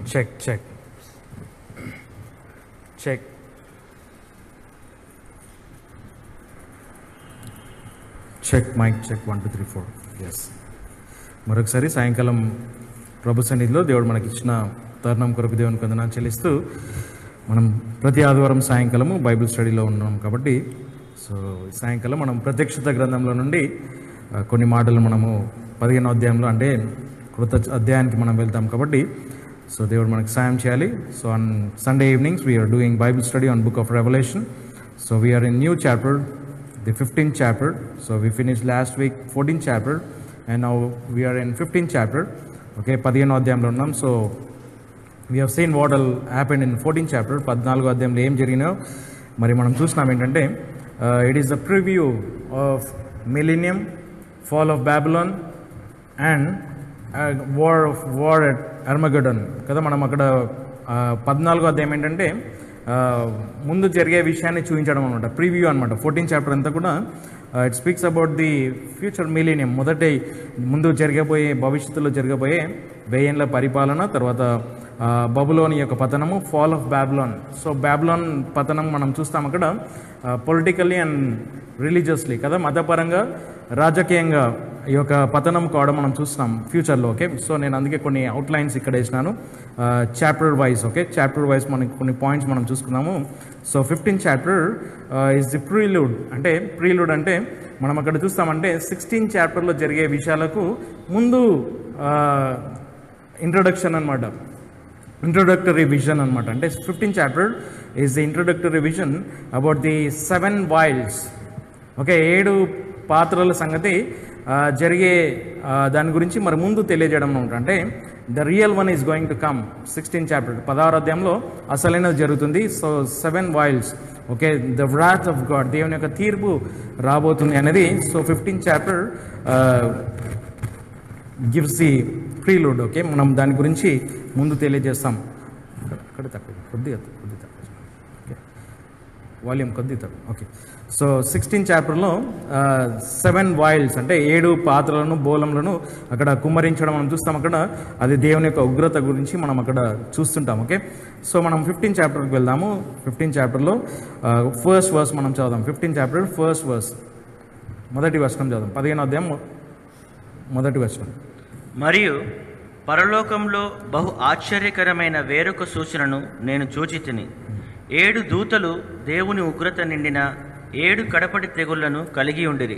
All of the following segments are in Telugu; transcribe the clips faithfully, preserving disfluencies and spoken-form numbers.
check check check check mic check one two three four yes మరొకసారి సాయంకాలం ప్రభు సన్నిధిలో దేవుడు మనకి ఇచ్చిన తరుణం కొరకు దేవునికి వందనాలు చెల్లిస్తూ మనం ప్రతి ఆదివారం సాయంకాలము బైబిల్ స్టడీలో ఉన్నాం కాబట్టి సో సాయంకాలం మనం ప్రత్యక్షత గ్రంథంలో నుండి కొన్ని మాటలు మనము పదిహేనో అధ్యాయంలో అంటే కృత అధ్యాయానికి మనం వెళ్తాం కాబట్టి సో దేవుడు మనకు సాయం చేయాలి. So on Sunday evenings we are doing Bible study on book of revelation. So we are in new chapter, the fifteenth chapter. So we finished last week fourteenth chapter and now we are in fifteenth chapter. Okay, పదిహేనో అధ్యాయంలో ఉన్నాం. So we have seen what will happen in fourteenth chapter. పద్నాలుగో అధ్యాయంలో ఏం జరిగినాయో మరి మనం చూసినాం ఏంటంటే it is the preview of millennium, fall of Babylon and war of war at Armageddon కదా. మనం అక్కడ పద్నాలుగో అధ్యాయం ఏంటంటే ముందు జరిగే విషయాన్ని చూపించడం అనమాట, ప్రివ్యూ అనమాట. ఫోర్టీన్ చాప్టర్ అంతా కూడా it speaks about the future millennium, మొదటి ముందు జరగబోయే భవిష్యత్తులో జరగబోయే వెయ్యేండ్ల పరిపాలన, తర్వాత బబులోని యొక్క పతనము, fall of Babylon. So Babylon పతనం మనం చూస్తాం అక్కడ పొలిటికల్లీ అండ్ రిలీజియస్లీ కదా, మతపరంగా రాజకీయంగా ఈ యొక్క పతనం కావడం మనం చూస్తున్నాం ఫ్యూచర్లో. ఓకే, సో నేను అందుకే కొన్ని అవుట్లైన్స్ ఇక్కడ వేసినాను chapter wise. Okay, chapter wise మనకి కొన్ని పాయింట్స్ మనం చూసుకున్నాము. So fifteen chapter is the prelude. అంటే ప్రీలూడ్ అంటే మనం అక్కడ చూస్తామంటే సిక్స్టీన్ చాప్టర్లో జరిగే విషయాలకు ముందు ఇంట్రొడక్షన్ అనమాట, ఇంట్రొడక్టరీ విజన్ అనమాట. అంటే fifteen chapter is the introductory vision about the seven vials. Okay, ఏడు పాత్రల సంగతి జరిగే దాని గురించి మరి ముందు తెలియజేయడం అనమాట. అంటే the real one is going to come. Sixteen chapter పదహారు అధ్యాయంలో అసలైనది జరుగుతుంది. So seven vials, okay, the wrath of God, దేవుని యొక్క తీర్పు రాబోతుంది అనేది. So fifteen chapter gives the prelude. Okay, మనం దాని గురించి ముందు తెలియజేస్తాం. అక్కడ తక్కువ, కొద్దిగా కొద్ది తక్కువ, ఓకే, వాల్యూమ్ కొద్ది తక్కువ. ఓకే, సో సిక్స్టీన్ చాప్టర్లో సెవెన్ వాయిల్స్ అంటే ఏడు పాత్రలను, బోలంలను అక్కడ కుమ్మరించడం మనం చూస్తాం. అక్కడ అది దేవుని యొక్క ఉగ్రత గురించి మనం అక్కడ చూస్తుంటాం. ఓకే, సో మనం ఫిఫ్టీన్ చాప్టర్కి వెళ్దాము. ఫిఫ్టీన్ చాప్టర్లో ఫస్ట్ వర్స్ మనం చదుదాం. ఫిఫ్టీన్ చాప్టర్ ఫస్ట్ వర్స్, మొదటి వచనం చదుదాం. పదిహేను అధ్యాయం మొదటి వచనం. మరియు పరలోకంలో బహు ఆశ్చర్యకరమైన వేరొక సూచనను నేను చూచితిని. ఏడు దూతలు దేవుని ఉగ్రత నిండిన ఏడు కడపటి తెగుళ్లను కలిగి ఉండిరి.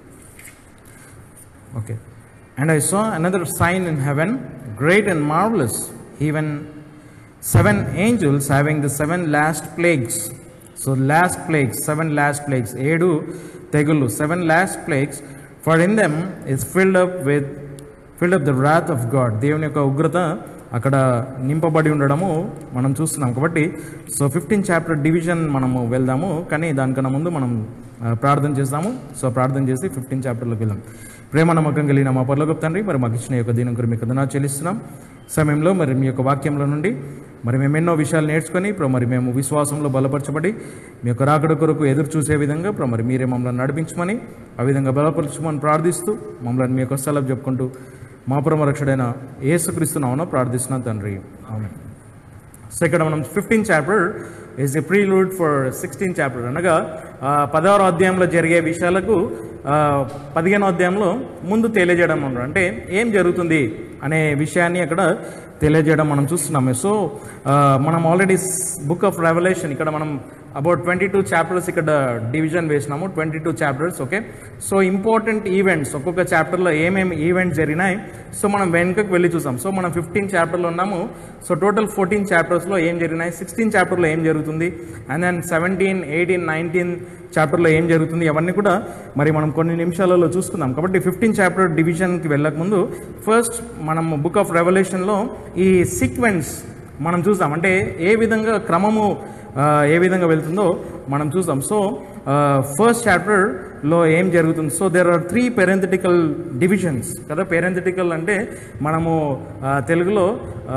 Okay, and I saw another sign in heaven, great and marvellous, even seven angels having the seven last plagues. So last plagues, seven last plagues, ఏడు తెగుళ్ళు, seven last plagues. For in them is filled up with filled up the wrath of God, దేవుని యొక్క ఉగ్రత అక్కడ నింపబడి ఉండడము మనం చూస్తున్నాం. కాబట్టి సో ఫిఫ్టీన్ చాప్టర్ డివిజన్ మనము వెళ్దాము, కానీ దానికన్నా ముందు మనం ప్రార్థన చేస్తాము. సో ప్రార్థన చేసి ఫిఫ్టీన్ చాప్టర్లోకి వెళ్దాం. ప్రేమ నమ్మకం కలిగిన మా పరలోకపు తండ్రి, మరి మాకు ఇచ్చిన యొక్క దీని గురించి మీకు వందనాలు చెల్లిస్తున్నాం. సమయంలో మరి మీ యొక్క వాక్యంలో నుండి మరి మేము ఎన్నో విషయాలు నేర్చుకొని ఇప్పుడు మరి మేము విశ్వాసంలో బలపరచబడి మీ యొక్క రాకడ కొరకు ఎదురు చూసే విధంగా ఇప్పుడు మరి మీరే మమ్మల్ని నడిపించమని, ఆ విధంగా బలపరచమని ప్రార్థిస్తూ మమ్మల్ని మీ యొక్క స్థలం చెప్పుకుంటూ మా పరమ రక్షుడైన యేసుక్రీస్తు నామమున ప్రార్థిస్తున్నాను తండ్రి, ఆమేన్. సో ఇక్కడ మనం fifteen chapter is a prelude for sixteen chapter, అనగా పదహారో అధ్యాయంలో జరిగే విషయాలకు పదిహేనో అధ్యాయంలో ముందు తెలియజేయడం అన్నారు. అంటే ఏం జరుగుతుంది అనే విషయాన్ని అక్కడ తెలియజేయడం మనం చూస్తున్నాము. సో మనం ఆల్రెడీ బుక్ ఆఫ్ రెవల్యూషన్ ఇక్కడ మనం అబౌట్ ట్వంటీ టూ చాప్టర్స్ ఇక్కడ డివిజన్ వేసినాము, twenty two chapters. Okay, so important events ఒక్కొక్క చాప్టర్లో ఏమేమి ఈవెంట్స్ జరిగినాయి సో మనం వెనుకకు వెళ్ళి చూసాం. సో మనం ఫిఫ్టీన్ చాప్టర్లో ఉన్నాము. సో టోటల్ ఫోర్టీన్ చాప్టర్స్లో ఏం జరిగినాయి, సిక్స్టీన్ చాప్టర్లో ఏం జరుగుతుంది, and then seventeen eighteen nineteen చాప్టర్లో ఏం జరుగుతుంది, అవన్నీ కూడా మరి మనం కొన్ని నిమిషాలలో చూసుకుందాం. కాబట్టి ఫిఫ్టీన్ చాప్టర్ డివిజన్కి వెళ్ళకముందు ఫస్ట్ మనం బుక్ ఆఫ్ రెవల్యూషన్లో ఈ సీక్వెన్స్ మనం చూద్దాం. అంటే ఏ విధంగా క్రమము ఏ విధంగా వెళ్తుందో మనం చూద్దాం. సో ఫస్ట్ చాప్టర్లో ఏం జరుగుతుంది, so there are three parenthetical divisions కదా. పెరెంథెటికల్ అంటే మనము తెలుగులో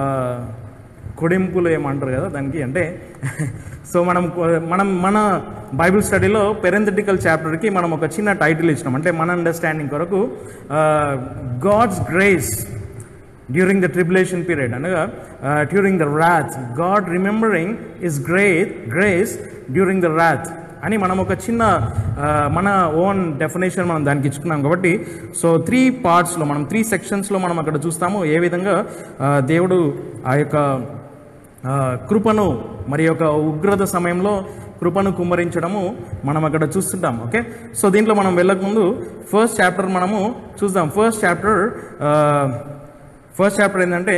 కొడింపులు ఏమంటారు కదా దానికి, అంటే సో మనం మనం మన బైబిల్ స్టడీలో పెరెంథెటికల్ చాప్టర్కి మనం ఒక చిన్న టైటిల్ ఇచ్చినాం. అంటే మన అండర్స్టాండింగ్ కొరకు God's grace during the tribulation period అనగా during the wrath, God remembering his great grace during the wrath అని మనం ఒక చిన్న మన ఓన్ డెఫినేషన్ మనం దానికి ఇచ్చుకున్నాం. కాబట్టి సో త్రీ పార్ట్స్లో మనం త్రీ సెక్షన్స్లో మనం అక్కడ చూస్తాము ఏ విధంగా దేవుడు ఆ యొక్క కృపను మరి యొక్క ఉగ్రత సమయంలో కృపను కుమ్మరించడము మనం అక్కడ చూస్తుంటాం. ఓకే, సో దీంట్లో మనం వెళ్ళకముందు ఫస్ట్ చాప్టర్ మనము చూద్దాం. ఫస్ట్ చాప్టర్ ఫస్ట్ చాప్టర్ ఏంటంటే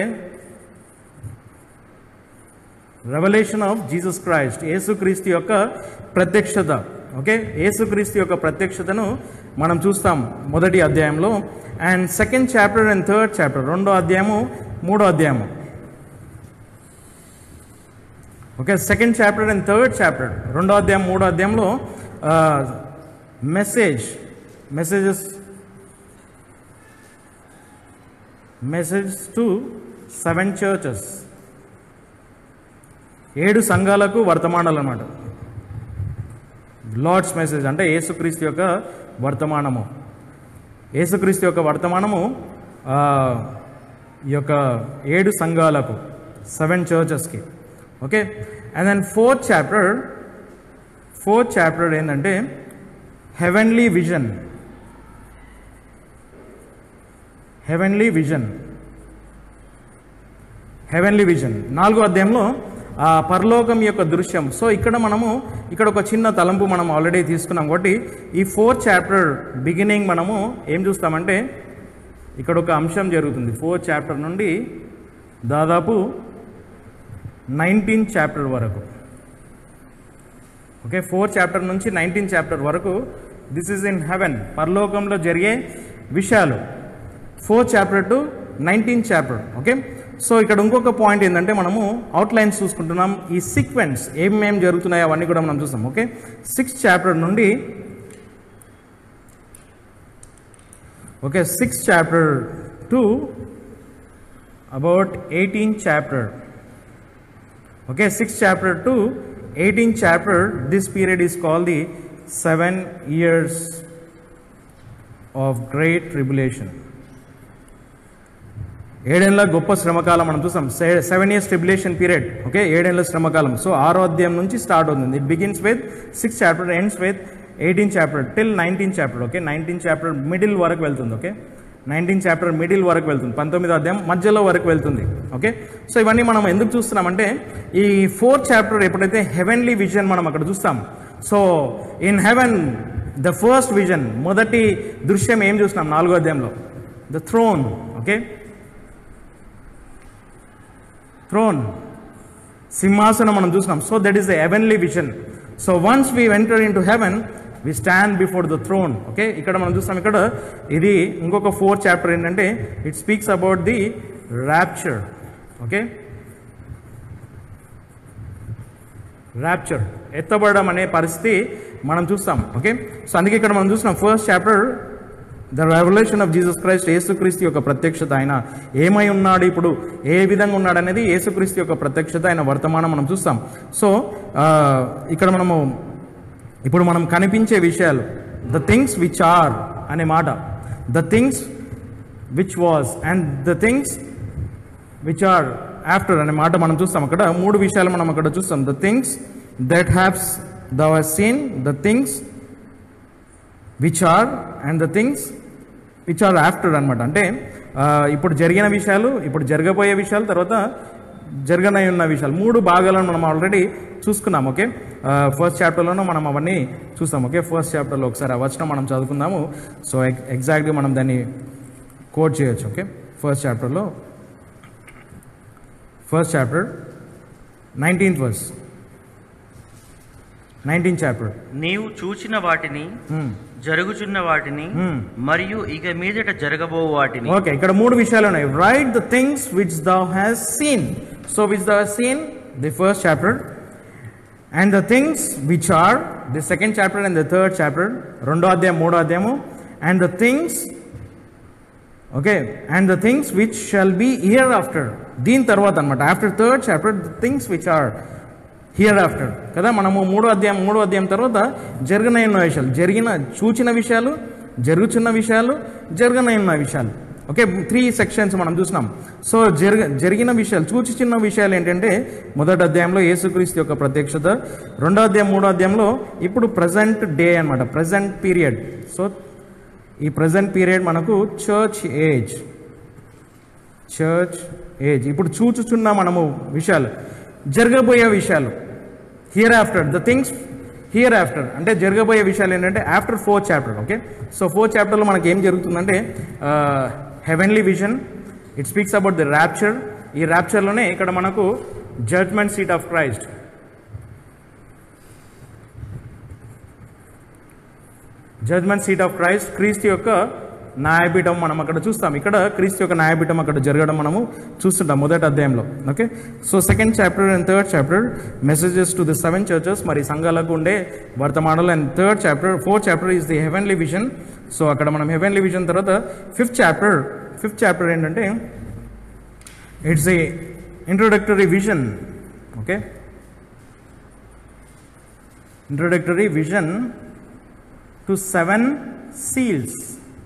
రెవల్యూషన్ ఆఫ్ జీసస్ క్రైస్ట్, యేసుక్రీస్తు యొక్క ప్రత్యక్షత. ఓకే, యేసుక్రీస్తు యొక్క ప్రత్యక్షతను మనం చూస్తాం మొదటి అధ్యాయంలో. And second chapter and third chapter, రెండో అధ్యాయము మూడో అధ్యాయము. Okay, second chapter and third chapter, రెండో అధ్యాయం మూడో అధ్యాయంలో message messages message to seven churches, ఏడు సంఘాలకు వర్తమానాలు అన్నమాట. లార్డ్స్ మెసేజ్ అంటే యేసుక్రీస్తు యొక్క వర్తమానము. యేసుక్రీస్తు యొక్క వర్తమానము ఈ యొక్క ఏడు సంఘాలకు, సెవెన్ చర్చెస్కి. Okay, and then fourth chapter fourth chapter ఏంటంటే heavenly vision. Heavenly vision heavenly vision నాలుగో అధ్యాయంలో ఆ పరలోకం యొక్క దృశ్యం. సో ఇక్కడ మనము ఇక్కడ ఒక చిన్న తలంపు మనం ఆల్రెడీ తీసుకున్నాం. కాబట్టి ఈ ఫోర్త్ చాప్టర్ బిగినింగ్ మనము ఏం చూస్తామంటే ఇక్కడ ఒక అంశం జరుగుతుంది. ఫోర్త్ చాప్టర్ నుండి దాదాపు నైన్టీన్ చాప్టర్ వరకు. ఓకే, ఫోర్త్ చాప్టర్ నుంచి నైన్టీన్ చాప్టర్ వరకు దిస్ ఈజ్ ఇన్ హెవెన్, పరలోకంలో జరిగే విషయాలు. Fourth chapter to nineteen chapter. Okay, so ఇక్కడ ఇంకొక పాయింట్ ఏంటంటే మనము అవుట్లైన్స్ చూసుకుంటున్నాం. ఈ సీక్వెన్స్ ఏమేం జరుగుతున్నాయో అవన్నీ కూడా మనం చూస్తాం. ఓకే, సిక్స్త్ చాప్టర్ నుండి okay sixth chapter to about eighteen chapter. Okay, sixth chapter to eighteen chapter, this period is called the seven years of great tribulation. ఏడేళ్ల గొప్ప శ్రమకాలం మనం చూస్తాం. Seven years tribulation period. Okay, ఏడేళ్ల శ్రమకాలం. సో ఆరో అధ్యాయం నుంచి స్టార్ట్ అవుతుంది. It begins with six chapter, ends with eighteen chapter till nineteen chapter. Okay, nineteen chapter middle వరకు వెళ్తుంది. ఓకే, నైన్టీన్ చాప్టర్ మిడిల్ వరకు వెళ్తుంది, పంతొమ్మిదో అధ్యాయం మధ్యలో వరకు వెళ్తుంది. ఓకే, సో ఇవన్నీ మనం ఎందుకు చూస్తున్నామంటే ఈ ఫోర్త్ చాప్టర్ ఎప్పుడైతే హెవెన్లీ విజన్ మనం అక్కడ చూస్తాం. So in heaven the first vision, మొదటి దృశ్యం ఏం చూస్తున్నాం నాలుగో అధ్యాయంలో? The throne. ఓకే, థ్రోన్, సింహాసనం మనం చూసినాం. So that is the heavenly vision. So once we enter in to heaven we stand before the throne. Okay, ఇక్కడ మనం చూస్తాం. ఇక్కడ ఇది ఇంకొక ఫోర్త్ చాప్టర్ ఏంటంటే it speaks about the rapture. Okay, rapture, ఎత్తబడడం అనే పరిస్థితి మనం చూస్తాం. ఓకే, సో అందుకే ఇక్కడ మనం చూస్తున్నాం first chapter the revolution of Jesus Christ, యేసుక్రీస్తు యొక్క ప్రత్యక్షత. ఆయన ఏమై ఉన్నాడు, ఇప్పుడు ఏ విధంగా ఉన్నాడు అనేది యేసుక్రీస్తు యొక్క ప్రత్యక్షత, ఆయన వర్తమానం మనం చూస్తాం. సో ఇక్కడ మనము ఇప్పుడు మనం కనిపించే విషయాలు, ద థింగ్స్ విచ్ ఆర్ అనే మాట, the things which was and the things which are after అనే మాట మనం చూస్తాం. అక్కడ మూడు విషయాలు మనం అక్కడ చూస్తాం. The things that hast thou hast seen, the things which are and the things which are after అనమాట. అంటే ఇప్పుడు జరిగిన విషయాలు, ఇప్పుడు జరగబోయే విషయాలు, తర్వాత జరగనై ఉన్న విషయాలు, మూడు భాగాలను మనం ఆల్రెడీ చూసుకున్నాం. ఓకే, ఫస్ట్ చాప్టర్లోనూ మనం అవన్నీ చూస్తాం. ఓకే, ఫస్ట్ చాప్టర్లో ఒకసారి ఆ వచనం మనం చదువుకుందాము. సో ఎగ్జాక్ట్గా మనం దాన్ని కోట్ చేయొచ్చు. ఓకే, ఫస్ట్ చాప్టర్లో first chapter nineteenth verse, nineteenth chapter. నీవు చూచిన వాటిని, జరుగుచున్న వాటిని మరియు ఇక మీదట జరగబో వాటిని. ఓకే, ఇక్కడ మూడు విషయాలు ఉన్నాయి. Right the things which thou hast seen. So which thou hast seen, the first chapter, and the things which are, the second chapter and the third chapter, రెండో అధ్యాయం మూడో అధ్యాయము. And the things, okay, and the things which shall be hereafter, దీని తర్వాత అనమాట. After third chapter the things which are hereafter కదా. మనము మూడో అధ్యాయం మూడో అధ్యాయం తర్వాత జరగనై ఉన్న విషయాలు, జరిగిన చూచిన విషయాలు, జరుగుతున్న విషయాలు, జరగనై ఉన్న విషయాలు. ఓకే, త్రీ సెక్షన్స్ మనం చూసినాం. సో జరిగ జరిగిన విషయాలు చూచి చిన్న విషయాలు ఏంటంటే మొదటి అధ్యాయంలో యేసుక్రీస్తు యొక్క ప్రత్యక్షత, రెండో అధ్యాయం మూడో అధ్యాయంలో ఇప్పుడు ప్రజెంట్ డే అనమాట, ప్రజెంట్ పీరియడ్. సో ఈ ప్రజెంట్ పీరియడ్ మనకు చర్చ్ ఏజ్, చర్చ్ ఏజ్ ఇప్పుడు చూచుచున్న మనము విషయాలు, జరగబోయే విషయాలు, hereafter the things hereafter అంటే జరగబోయే విషయాలు ఏంటంటే after fourth chapter. Okay, so fourth చాప్టర్లో మనకి ఏం జరుగుతుందంటే heavenly vision, it speaks about the rapture. ఈ ర్యాప్చర్లోనే ఇక్కడ మనకు judgment seat of Christ, judgment seat of Christ, క్రీస్తు యొక్క న్యాయపీఠం మనం అక్కడ చూస్తాం. ఇక్కడ క్రీస్తు యొక్క న్యాయపీఠం అక్కడ జరగడం మనము చూస్తుంటాం మొదటి అధ్యాయంలో. Okay, so second chapter and third chapter messages to the seven churches, మరి సంఘాలకు ఉండే వర్తమానాలు. And third chapter fourth chapter is the heavenly vision. So అక్కడ మనం హెవెన్లీ విజన్ తర్వాత ఫిఫ్త్ చాప్టర్ ఫిఫ్త్ చాప్టర్ ఏంటంటే it's a introductory vision. Okay, introductory vision to seven seals.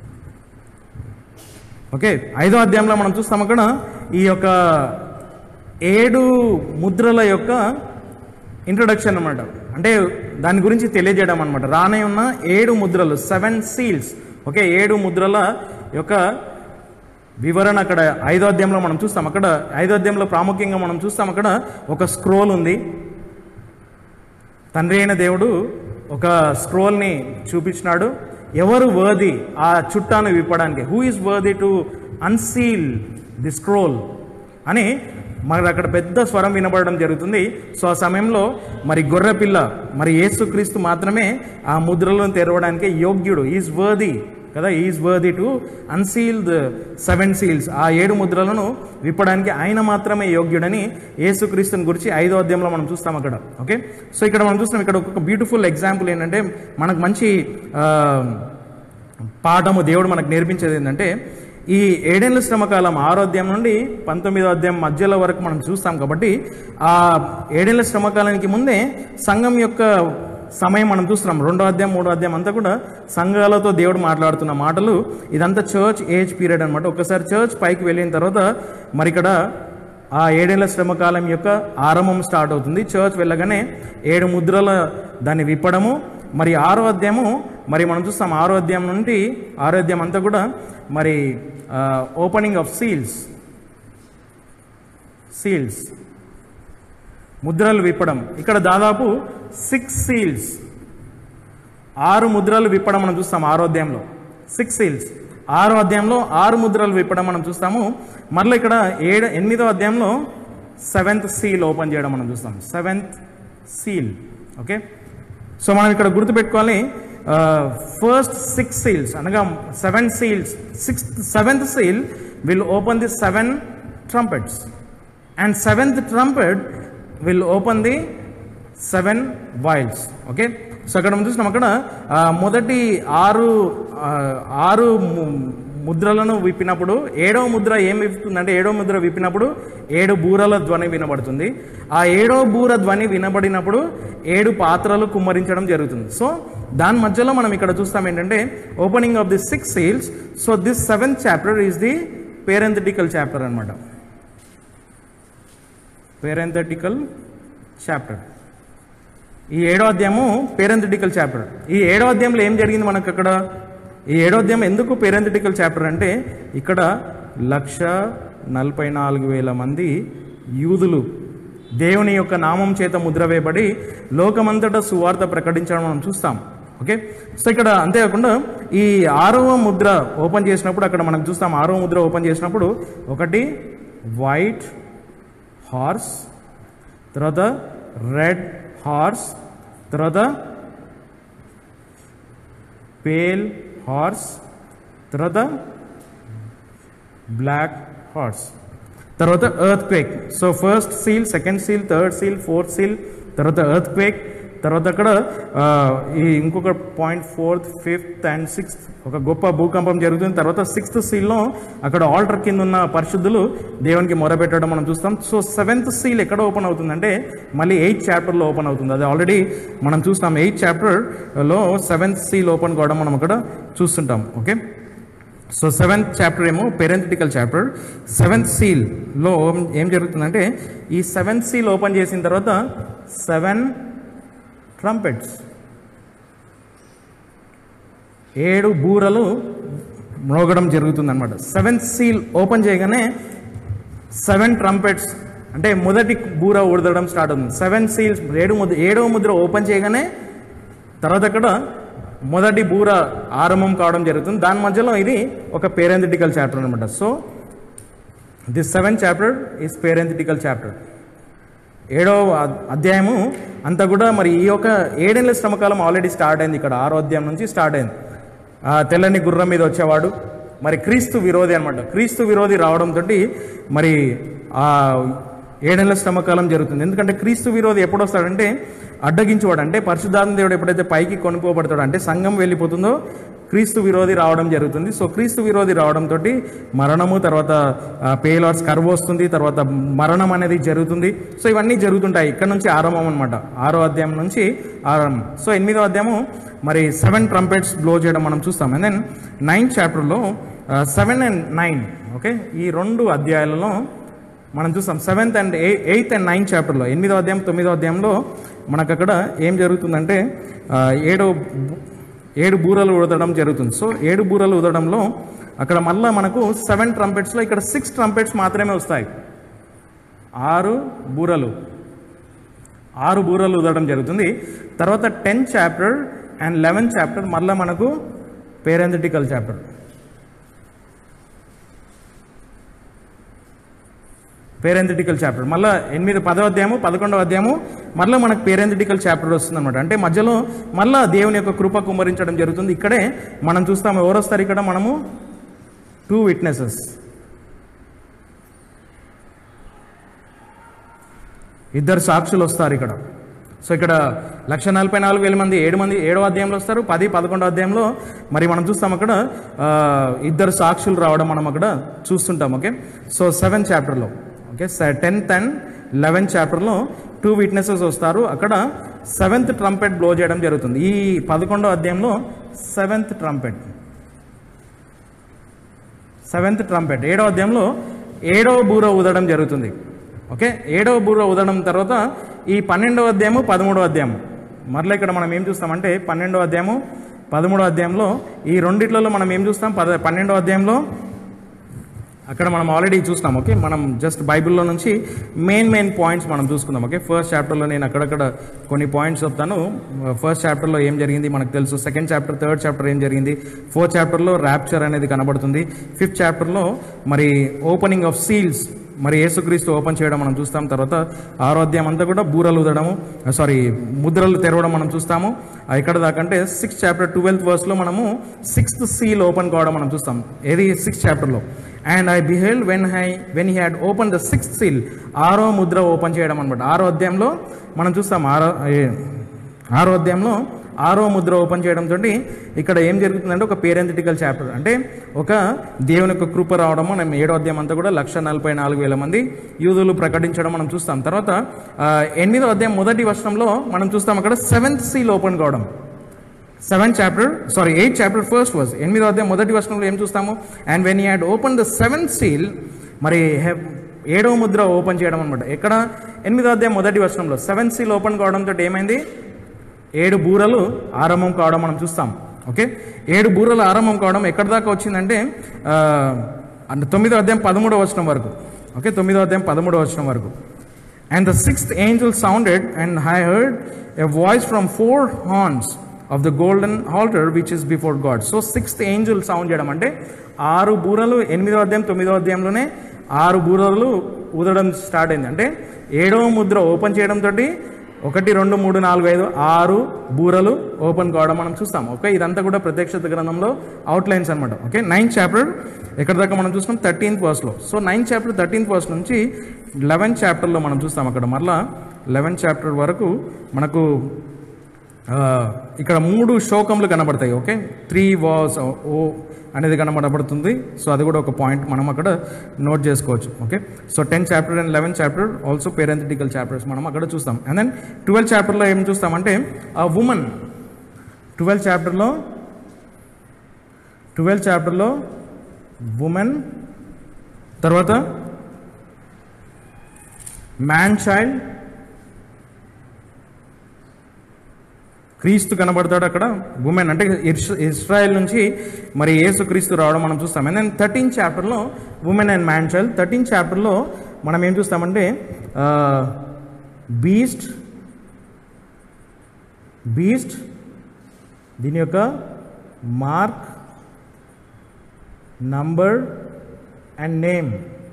Okay, ఐదో అధ్యాయంలో మనం చూస్తాం అక్కడ ఈ యొక్క ఏడు ముద్రల యొక్క ఇంట్రొడక్షన్ అనమాట, అంటే దాని గురించి తెలియజేయడం అనమాట. రానే ఉన్న ఏడు ముద్రలు, సెవెన్ సీల్స్. ఓకే, ఏడు ముద్రల యొక్క వివరణ అక్కడ ఐదో అధ్యాయంలో మనం చూస్తాం. అక్కడ ఐదో అధ్యాయంలో ప్రాముఖ్యంగా మనం చూస్తాం అక్కడ ఒక స్క్రోల్ ఉంది. తండ్రి అయిన దేవుడు ఒక స్క్రోల్ని చూపించినాడు. ఎవరు వర్ది ఆ చుట్టాను విప్పడానికి, who is worthy to unseal the scroll అని మరి అక్కడ పెద్ద స్వరం వినబడడం జరుగుతుంది. సో ఆ సమయంలో మరి గొర్రెపిల్ల మరి యేసుక్రీస్తు మాత్రమే ఆ ముద్రలను తెరవడానికి యోగ్యుడు, ఈజ్ వర్ది కదా, is worthy to unseal the seven seals. ఆ ఏడు ముద్రలను విప్పడానికి ఆయన మాత్రమే యోగ్యుడని యేసుక్రీస్తుని గురించి ఐదో అధ్యాయంలో మనం చూస్తాం అక్కడ. ఓకే, సో ఇక్కడ మనం చూస్తాం ఇక్కడ ఒక బ్యూటిఫుల్ ఎగ్జాంపుల్ ఏంటంటే మనకు మంచి పాఠము దేవుడు మనకు నేర్పించేది ఏంటంటే ఈ ఏడేళ్ల శ్రమకాలం ఆరో అధ్యాయం నుండి పంతొమ్మిదో అధ్యాయం మధ్యలో వరకు మనం చూస్తాం. కాబట్టి ఆ ఏడేళ్ల శ్రమకాలానికి ముందే సంఘం యొక్క సమయం మనం చూస్తున్నాం. రెండో అధ్యాయం మూడో అధ్యాయం అంతా కూడా సంఘాలతో దేవుడు మాట్లాడుతున్న మాటలు. ఇదంతా చర్చ్ ఏజ్ పీరియడ్ అనమాట. ఒకసారి చర్చ్ పైకి వెళ్ళిన తర్వాత మరి ఇక్కడ ఆ ఏడేళ్ల శ్రమకాలం యొక్క ఆరంభం స్టార్ట్ అవుతుంది. చర్చ్ వెళ్ళగానే ఏడు ముద్రల దాన్ని విప్పడము. మరి ఆరో అధ్యాయము మరి మనం చూస్తాం ఆరో అధ్యాయం నుండి ఆరో అధ్యాయం అంతా కూడా మరి ఓపెనింగ్ ఆఫ్ సీల్స్, సీల్స్ ముద్రలు విప్పడం. ఇక్కడ దాదాపు సిక్స్ సీల్స్, ఆరు ముద్రలు విప్పడం మనం చూస్తాం ఆరో అధ్యాయంలో. సిక్స్ సీల్స్ ఆరో అధ్యాయంలో ఆరు ముద్రలు విప్పడం మనం చూస్తాము. మరలా ఇక్కడ ఏడు ఎనిమిదో అధ్యాయంలో సెవెంత్ సీల్ ఓపెన్ చేయడం మనం చూస్తాం. Seventh seal. ఓకే, సో మనం ఇక్కడ గుర్తుపెట్టుకోవాలి ఫస్ట్ సిక్స్ సీల్స్ అనగా seven seals, sixth seventh seal will open the seven trumpets and seventh trumpet will open the seven vials. Okay, so అక్కడ మనం చూసినాం అక్కడ మొదటి ఆరు ఆరు ముద్రలను విప్పినప్పుడు ఏడవ ముద్ర ఏం విప్పుతుందంటే ఏడవ ముద్ర విప్పినప్పుడు ఏడు బూరల ధ్వని వినబడుతుంది. ఆ ఏడవ బూర ధ్వని వినబడినప్పుడు ఏడు పాత్రలు కుమ్మరించడం జరుగుతుంది. సో దాని మధ్యలో మనం ఇక్కడ చూస్తాం ఏంటంటే opening of the six seals. So this seventh chapter is the parenthetical chapter అనమాట. Parenthetical chapter. ఈ ఏడో అధ్యాయము పేరెంథెటికల్ చాప్టర్. ఈ ఏడో అధ్యాయంలో ఏం జరిగింది మనకు అక్కడ? ఈ ఏడో అధ్యాయం ఎందుకు పేరెంథెటికల్ చాప్టర్ అంటే ఇక్కడ లక్ష నలభై నాలుగు వేల మంది యూదులు దేవుని యొక్క నామం చేత ముద్ర వేయబడి లోకమంతటా సువార్త ప్రకటించడం మనం చూస్తాం. ఓకే, సో ఇక్కడ అంతేకాకుండా ఈ ఆరవ ముద్ర ఓపెన్ చేసినప్పుడు అక్కడ మనం చూస్తాం. ఆరవ ముద్ర ఓపెన్ చేసినప్పుడు ఒకటి వైట్ హార్స్, తర్వాత రెడ్ హార్స్, తర్వాత పేల్ హార్స్, తర్వాత బ్లాక్ హార్స్, తర్వాత earthquake. So first seal, second seal, third seal, fourth seal, తర్వాత ఎర్త్ క్వేక్, తర్వాత అక్కడ ఈ ఇంకొక point fourth fifth and sixth ఒక గొప్ప భూకంపం జరుగుతుంది. తర్వాత సిక్స్త్ సీల్లో అక్కడ ఆల్టర్ కింద ఉన్న పరిశుద్ధులు దేవునికి మొరపెట్టడం మనం చూస్తాం. సో సెవెంత్ సీల్ ఎక్కడ ఓపెన్ అవుతుందంటే మళ్ళీ ఎయిత్ చాప్టర్లో ఓపెన్ అవుతుంది. అది ఆల్రెడీ మనం చూస్తాం. ఎయిత్ చాప్టర్లో సెవెంత్ సీల్ ఓపెన్ కావడం మనం అక్కడ చూస్తుంటాం. ఓకే, సో సెవెంత్ చాప్టర్ ఏమో పేరెంథెటికల్ చాప్టర్. సెవెంత్ సీల్లో ఏం జరుగుతుందంటే ఈ సెవెంత్ సీల్ ఓపెన్ చేసిన తర్వాత సెవెన్ ట్రంపెట్స్, ఏడు బూరలు మ్రోగడం జరుగుతుందన్నమాట. సెవెంత్ సీల్ ఓపెన్ చేయగానే సెవెన్ ట్రంపెట్స్ అంటే మొదటి బూర ఊదడం స్టార్ట్ అవుతుంది. సెవెన్ సీల్స్ ఏడు ముద్ర ఏడవ ముద్ర ఓపెన్ చేయగానే తర్వాత అక్కడ మొదటి బూర ఆరంభం కావడం జరుగుతుంది. దాని మధ్యలో ఇది ఒక పేరెంథెటికల్ చాప్టర్ అనమాట. So this seven chapter is parenthetical chapter. ఏడవ అధ్యాయము అంతా కూడా మరి ఈ యొక్క ఏడేళ్ల శ్రమకాలం ఆల్రెడీ స్టార్ట్ అయింది. ఇక్కడ ఆరో అధ్యాయం నుంచి స్టార్ట్ అయింది. తెల్లని గుర్రం మీద వచ్చేవాడు మరి క్రీస్తు విరోధి అనమాట. క్రీస్తు విరోధి రావడంతో మరి ఆ ఏడేళ్ల శ్రమకాలం జరుగుతుంది. ఎందుకంటే క్రీస్తు విరోధి ఎప్పుడు వస్తాడంటే అడ్డగించేవాడు. అంటే పరిశుద్ధాత్మ దేవుడు ఎప్పుడైతే పైకి కొనుక్కోబడతాడో అంటే సంఘం వెళ్ళిపోతుందో క్రీస్తు విరోధి రావడం జరుగుతుంది. సో క్రీస్తు విరోధి రావడంతో మరణము, తర్వాత పేలార్స్ కర్వ్ వస్తుంది, తర్వాత మరణం అనేది జరుగుతుంది. సో ఇవన్నీ జరుగుతుంటాయి. ఇక్కడ నుంచి ఆరంభం అనమాట. ఆరో అధ్యాయం నుంచి ఆరంభం. సో ఎనిమిదో అధ్యాయము మరి సెవెన్ ట్రంపెట్స్ బ్లో చేయడం మనం చూస్తాం. అండ్ దెన్ నైన్త్ చాప్టర్లో సెవెన్ అండ్ నైన్ ఓకే ఈ రెండు అధ్యాయాలలో మనం చూస్తాం. Seventh and eighth and ninth చాప్టర్లో ఎనిమిదో అధ్యాయం తొమ్మిదో అధ్యాయంలో మనకు అక్కడ ఏం జరుగుతుందంటే ఏడో ఏడు బూరలు ఊదడం జరుగుతుంది. సో ఏడు బూరలు ఊదడంలో అక్కడ మళ్ళీ మనకు సెవెన్ ట్రంపెట్స్లో ఇక్కడ సిక్స్ ట్రంపెట్స్ మాత్రమే వస్తాయి. ఆరు బూరలు ఆరు బూరలు ఊదడం జరుగుతుంది. తర్వాత tenth chapter and eleventh chapter మళ్ళీ మనకు పేరెంథెటికల్ చాప్టర్. పేరెంథెటికల్ చాప్టర్ మళ్ళీ ఎనిమిది పదో అధ్యాయము పదకొండవ అధ్యాయము మళ్ళీ మనకు పేరెంథెటికల్ చాప్టర్ వస్తుంది అనమాట. అంటే మధ్యలో మళ్ళీ దేవుని యొక్క కృప కుమ్మరించడం జరుగుతుంది. ఇక్కడే మనం చూస్తాము ఎవరు వస్తారు ఇక్కడ మనము టూ విట్నెసెస్, ఇద్దరు సాక్షులు వస్తారు ఇక్కడ. సో ఇక్కడ లక్ష నలభై నాలుగు వేల మంది ఏడు మంది ఏడవ అధ్యాయంలో వస్తారు. పది పదకొండవ అధ్యాయంలో మరి మనం చూస్తాం అక్కడ ఇద్దరు సాక్షులు రావడం మనం అక్కడ చూస్తుంటాం. ఓకే సో సెవెంత్ చాప్టర్లో ఓకే టెన్త్ అండ్ లెవెన్త్ చాప్టర్లో టూ విట్నెసెస్ వస్తారు. అక్కడ సెవెంత్ ట్రంపెట్ బ్లో చేయడం జరుగుతుంది. ఈ పదకొండవ అధ్యాయంలో సెవెంత్ ట్రంపెట్ సెవెంత్ ట్రంపెట్ ఏడవ అధ్యాయంలో ఏడవ బూర ఊదడం జరుగుతుంది. ఓకే ఏడవ బూర ఊదడం తర్వాత ఈ పన్నెండవ అధ్యాయము పదమూడవ అధ్యాయము మరలా ఇక్కడ మనం ఏం చూస్తామంటే పన్నెండవ అధ్యాయము పదమూడవ అధ్యాయంలో ఈ రెండిట్లలో మనం ఏం చూస్తాం. పద పన్నెండవ అధ్యాయంలో అక్కడ మనం ఆల్రెడీ చూస్తాం. ఓకే మనం జస్ట్ బైబిల్లో నుంచి మెయిన్ మెయిన్ పాయింట్స్ మనం చూసుకుందాం. ఓకే ఫస్ట్ చాప్టర్లో నేను అక్కడక్కడ కొన్ని పాయింట్స్ చెప్తాను. ఫస్ట్ చాప్టర్లో ఏం జరిగింది మనకు తెలుసు. సెకండ్ చాప్టర్ థర్డ్ చాప్టర్ ఏం జరిగింది. ఫోర్త్ చాప్టర్లో ర్యాప్చర్ అనేది కనబడుతుంది. ఫిఫ్త్ చాప్టర్లో మరి ఓపెనింగ్ ఆఫ్ సీల్స్ మరి యేసుక్రీస్తు ఓపెన్ చేయడం మనం చూస్తాం. తర్వాత ఆరో అధ్యాయం అంతా కూడా బూరలు ఊదడము సారీ ముద్రలు తెరవడం మనం చూస్తాము. ఇక్కడ దాకంటే సిక్స్త్ చాప్టర్ ట్వెల్త్ వర్స్లో మనము సిక్స్త్ సీల్ ఓపెన్ కావడం మనం చూస్తాం. ఏది సిక్స్త్ చాప్టర్లో and I beheld when he when he had open the sixth seal ఆరో ముద్ర ఓపెన్ చేయడం అనమాట. ఆరో అధ్యాయంలో మనం చూస్తాం. ఆరో ఆరో అధ్యాయంలో ఆరో ముద్ర ఓపెన్ చేయడంతో ఇక్కడ ఏం జరుగుతుందంటే ఒక పేరెంథెటికల్ చాప్టర్ అంటే ఒక దేవుని యొక్క కృప రావడము. మనం ఏడో అధ్యాయం అంతా కూడా లక్ష నలభై నాలుగు వేల మంది యూదులు ప్రకటించడం మనం చూస్తాం. తర్వాత ఎనిమిదో అధ్యాయం మొదటి వర్షంలో మనం చూస్తాం అక్కడ సెవెంత్ సీల్ ఓపెన్ కావడం. Seventh chapter sorry eighth chapter first verse ఎనిమిదో అధ్యాయం మొదటి వర్షంలో ఏం చూస్తాము. And when he had open the seventh seal మరి ఏడవ ముద్ర ఓపెన్ చేయడం అనమాట. ఎక్కడ ఎనిమిదో అధ్యాయం మొదటి వర్షంలో సెవెంత్ సీల్ ఓపెన్ కావడంతో ఏమైంది ఏడు బూరలు ఆరంభం కావడం మనం చూస్తాం. ఓకే ఏడు బూరలు ఆరంభం కావడం ఎక్కడి దాకా వచ్చిందంటే తొమ్మిదో అధ్యాయం పదమూడవ వచనం వరకు. ఓకే తొమ్మిదో అధ్యాయం పదమూడవ వచనం వరకు. And the sixth angel sounded and I heard a voice from four horns of the golden altar which is before God. So sixth angel sound చేయడం అంటే ఆరు బూరలు ఎనిమిదో అధ్యాయం తొమ్మిదో అధ్యాయంలోనే ఆరు బూరలు ఊదడం స్టార్ట్ అయింది. అంటే ఏడవ ముద్ర ఓపెన్ చేయడంతో ఒకటి రెండు మూడు నాలుగు ఐదు ఆరు బూరలు ఓపెన్ కావడం మనం చూస్తాం. ఓకే ఇదంతా కూడా ప్రత్యక్షత గ్రంథంలో అవుట్లైన్స్ అనమాట. ఓకే నైన్త్ చాప్టర్ ఎక్కడ దాకా మనం చూస్తాం థర్టీన్త్ వర్స్లో. So ninth chapter thirteenth verse నుంచి లెవెన్త్ చాప్టర్లో మనం చూస్తాం. అక్కడ మరలా లెవెన్త్ చాప్టర్ వరకు మనకు ఇక్కడ మూడు శోకములు కనబడతాయి. ఓకే త్రీ వాస్ ఓ అనేది కనబడబడుతుంది. సో అది కూడా ఒక పాయింట్ మనం అక్కడ నోట్ చేసుకోవచ్చు. Okay so tenth chapter and eleventh chapter also parenthetical chapters మనం అక్కడ చూస్తాం. అండ్ దెన్ ట్వెల్త్ చాప్టర్లో ఏం చూస్తామంటే ఆ ఉమెన్ ట్వెల్త్ చాప్టర్లో ట్వెల్త్ చాప్టర్లో ఉమెన్, తర్వాత మ్యాన్ చైల్డ్, క్రీస్తు కనబడతాడు అక్కడ, ఉమెన్ అంటే ఇస్రాయెల్ నుంచి మరి యేసు క్రీస్తు రావడం మనం చూస్తాం. అండ్ దెన్ థర్టీన్ చాప్టర్లో woman and man child. Thirteen చాప్టర్లో మనం ఏం చూస్తామంటే బీస్ట్ బీస్ట్ దీని యొక్క mark, number and name.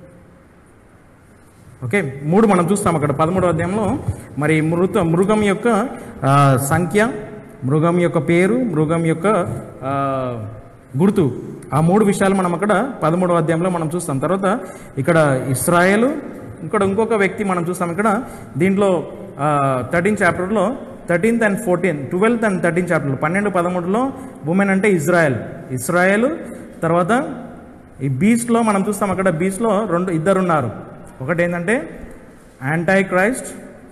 Okay, మూడు మనం చూస్తాం అక్కడ పదమూడవ అధ్యాయంలో. మరి మృత మృగం యొక్క సంఖ్య, మృగం యొక్క పేరు, మృగం యొక్క గుర్తు, ఆ మూడు విషయాలు మనం అక్కడ పదమూడవ అధ్యాయంలో మనం చూస్తాం. తర్వాత ఇక్కడ ఇస్రాయేలు, ఇక్కడ ఇంకొక వ్యక్తి మనం చూస్తాం ఇక్కడ దీంట్లో థర్టీన్ చాప్టర్లో thirteenth and fourteen twelfth and thirteen చాప్టర్లో పన్నెండు పదమూడులో ఉమెన్ అంటే ఇజ్రాయెల్ ఇస్రాయేల్. తర్వాత ఈ బీస్ట్లో మనం చూస్తాం అక్కడ బీస్ట్లో రెండు ఇద్దరు ఉన్నారు. ఒకటి ఏంటంటే యాంటై క్రైస్ట్.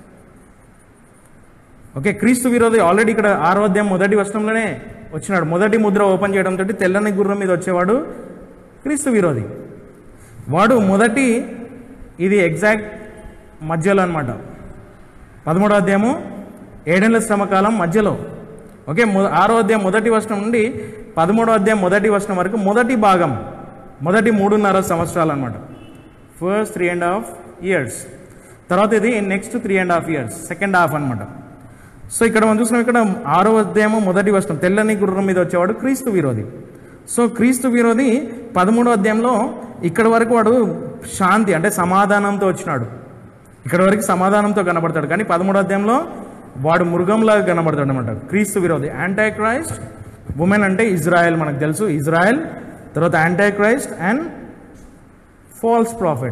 ఓకే, క్రీస్తు విరోధి ఆల్రెడీ ఇక్కడ ఆరో అధ్యాయం మొదటి వచనంలోనే వచ్చినాడు. మొదటి ముద్ర ఓపెన్ చేయడంతో తెల్లని గుర్రం మీద వచ్చేవాడు క్రీస్తు విరోధి. వాడు మొదటి ఇది ఎగ్జాక్ట్ మధ్యలో అనమాట. పదమూడో అధ్యాయము ఏడేళ్ల శ్రమకాలం మధ్యలో. ఓకే, ఆరో అధ్యాయం మొదటి వచనం నుండి పదమూడో అధ్యాయం మొదటి వచనం వరకు మొదటి భాగం, మొదటి మూడున్నర సంవత్సరాలు అనమాట. First three and half years, తర్వాత ఇది next three and half years second half అనమాట. సో ఇక్కడ మనం చూసినాం ఇక్కడ ఆరో అధ్యాయము మొదటి వచనం తెల్లని గుర్రం మీద వచ్చేవాడు క్రీస్తు విరోధి. సో క్రీస్తు విరోధి పదమూడో అధ్యాయంలో ఇక్కడ వరకు వాడు శాంతి అంటే సమాధానంతో వచ్చినాడు, ఇక్కడ వరకు సమాధానంతో కనబడతాడు. కానీ పదమూడో అధ్యాయంలో వాడు మృగంలాగా కనబడతాడు అనమాట. క్రీస్తు విరోధి యాంటై క్రైస్ట్, ఉమెన్ అంటే ఇజ్రాయెల్ మనకు తెలుసు ఇజ్రాయెల్, తర్వాత antichrist and false prophet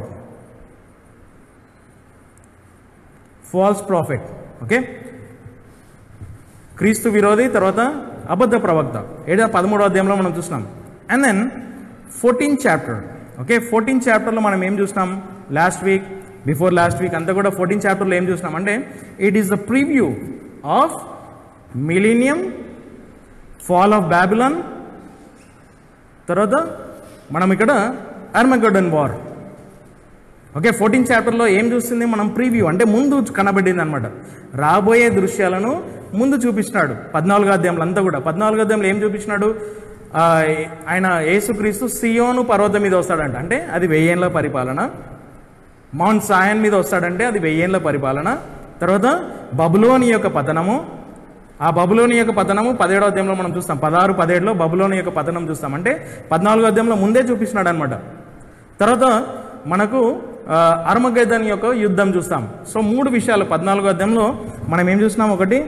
false prophet okay, క్రీస్తు విరోధి, తర్వాత అబద్ధ ప్రవక్త. ఏడా పదమూడో అధ్యాయంలో మనం చూసినాం. And then fourteen chapter. Okay, fourteen చాప్టర్లో మనం ఏం చూసినాం last week, before last week అంతా కూడా ఫోర్టీన్ చాప్టర్లో ఏం చూసినాం అంటే it is the preview of millennium, fall of Babylon, తర్వాత మనం ఇక్కడ ఆర్మగెడ్డన్ వార్. ఓకే, ఫోర్టీన్ చాప్టర్లో ఏం చూస్తుంది మనం ప్రీవ్యూ అంటే ముందు కనబడింది అనమాట. రాబోయే దృశ్యాలను ముందు చూపించినాడు. పద్నాలుగో అధ్యాయంలో అంతా కూడా పద్నాలుగో అధ్యాయంలో ఏం చూపించినాడు, ఆయన యేసుక్రీస్తు సియోను పర్వతం మీద వస్తాడంట, అంటే అది వెయ్యేళ్ళ పరిపాలన. మౌంట్ సాయన్ మీద వస్తాడంటే అది వెయ్యేళ్ళ పరిపాలన. తర్వాత బబులోని యొక్క పతనము, ఆ బబులోని యొక్క పతనము పదిహేడో అధ్యాయంలో మనం చూస్తాం. పదహారు పదిహేడులో బబులోని యొక్క పతనం చూస్తాం, అంటే పద్నాలుగో అధ్యాయంలో ముందే చూపించినాడు అనమాట. తర్వాత మనకు అర్మగెద్దన్ యొక్క యుద్ధం చూస్తాం. సో మూడు విషయాలు పద్నాలుగో అధ్యాయంలో మనం ఏం చూసినాం, ఒకటి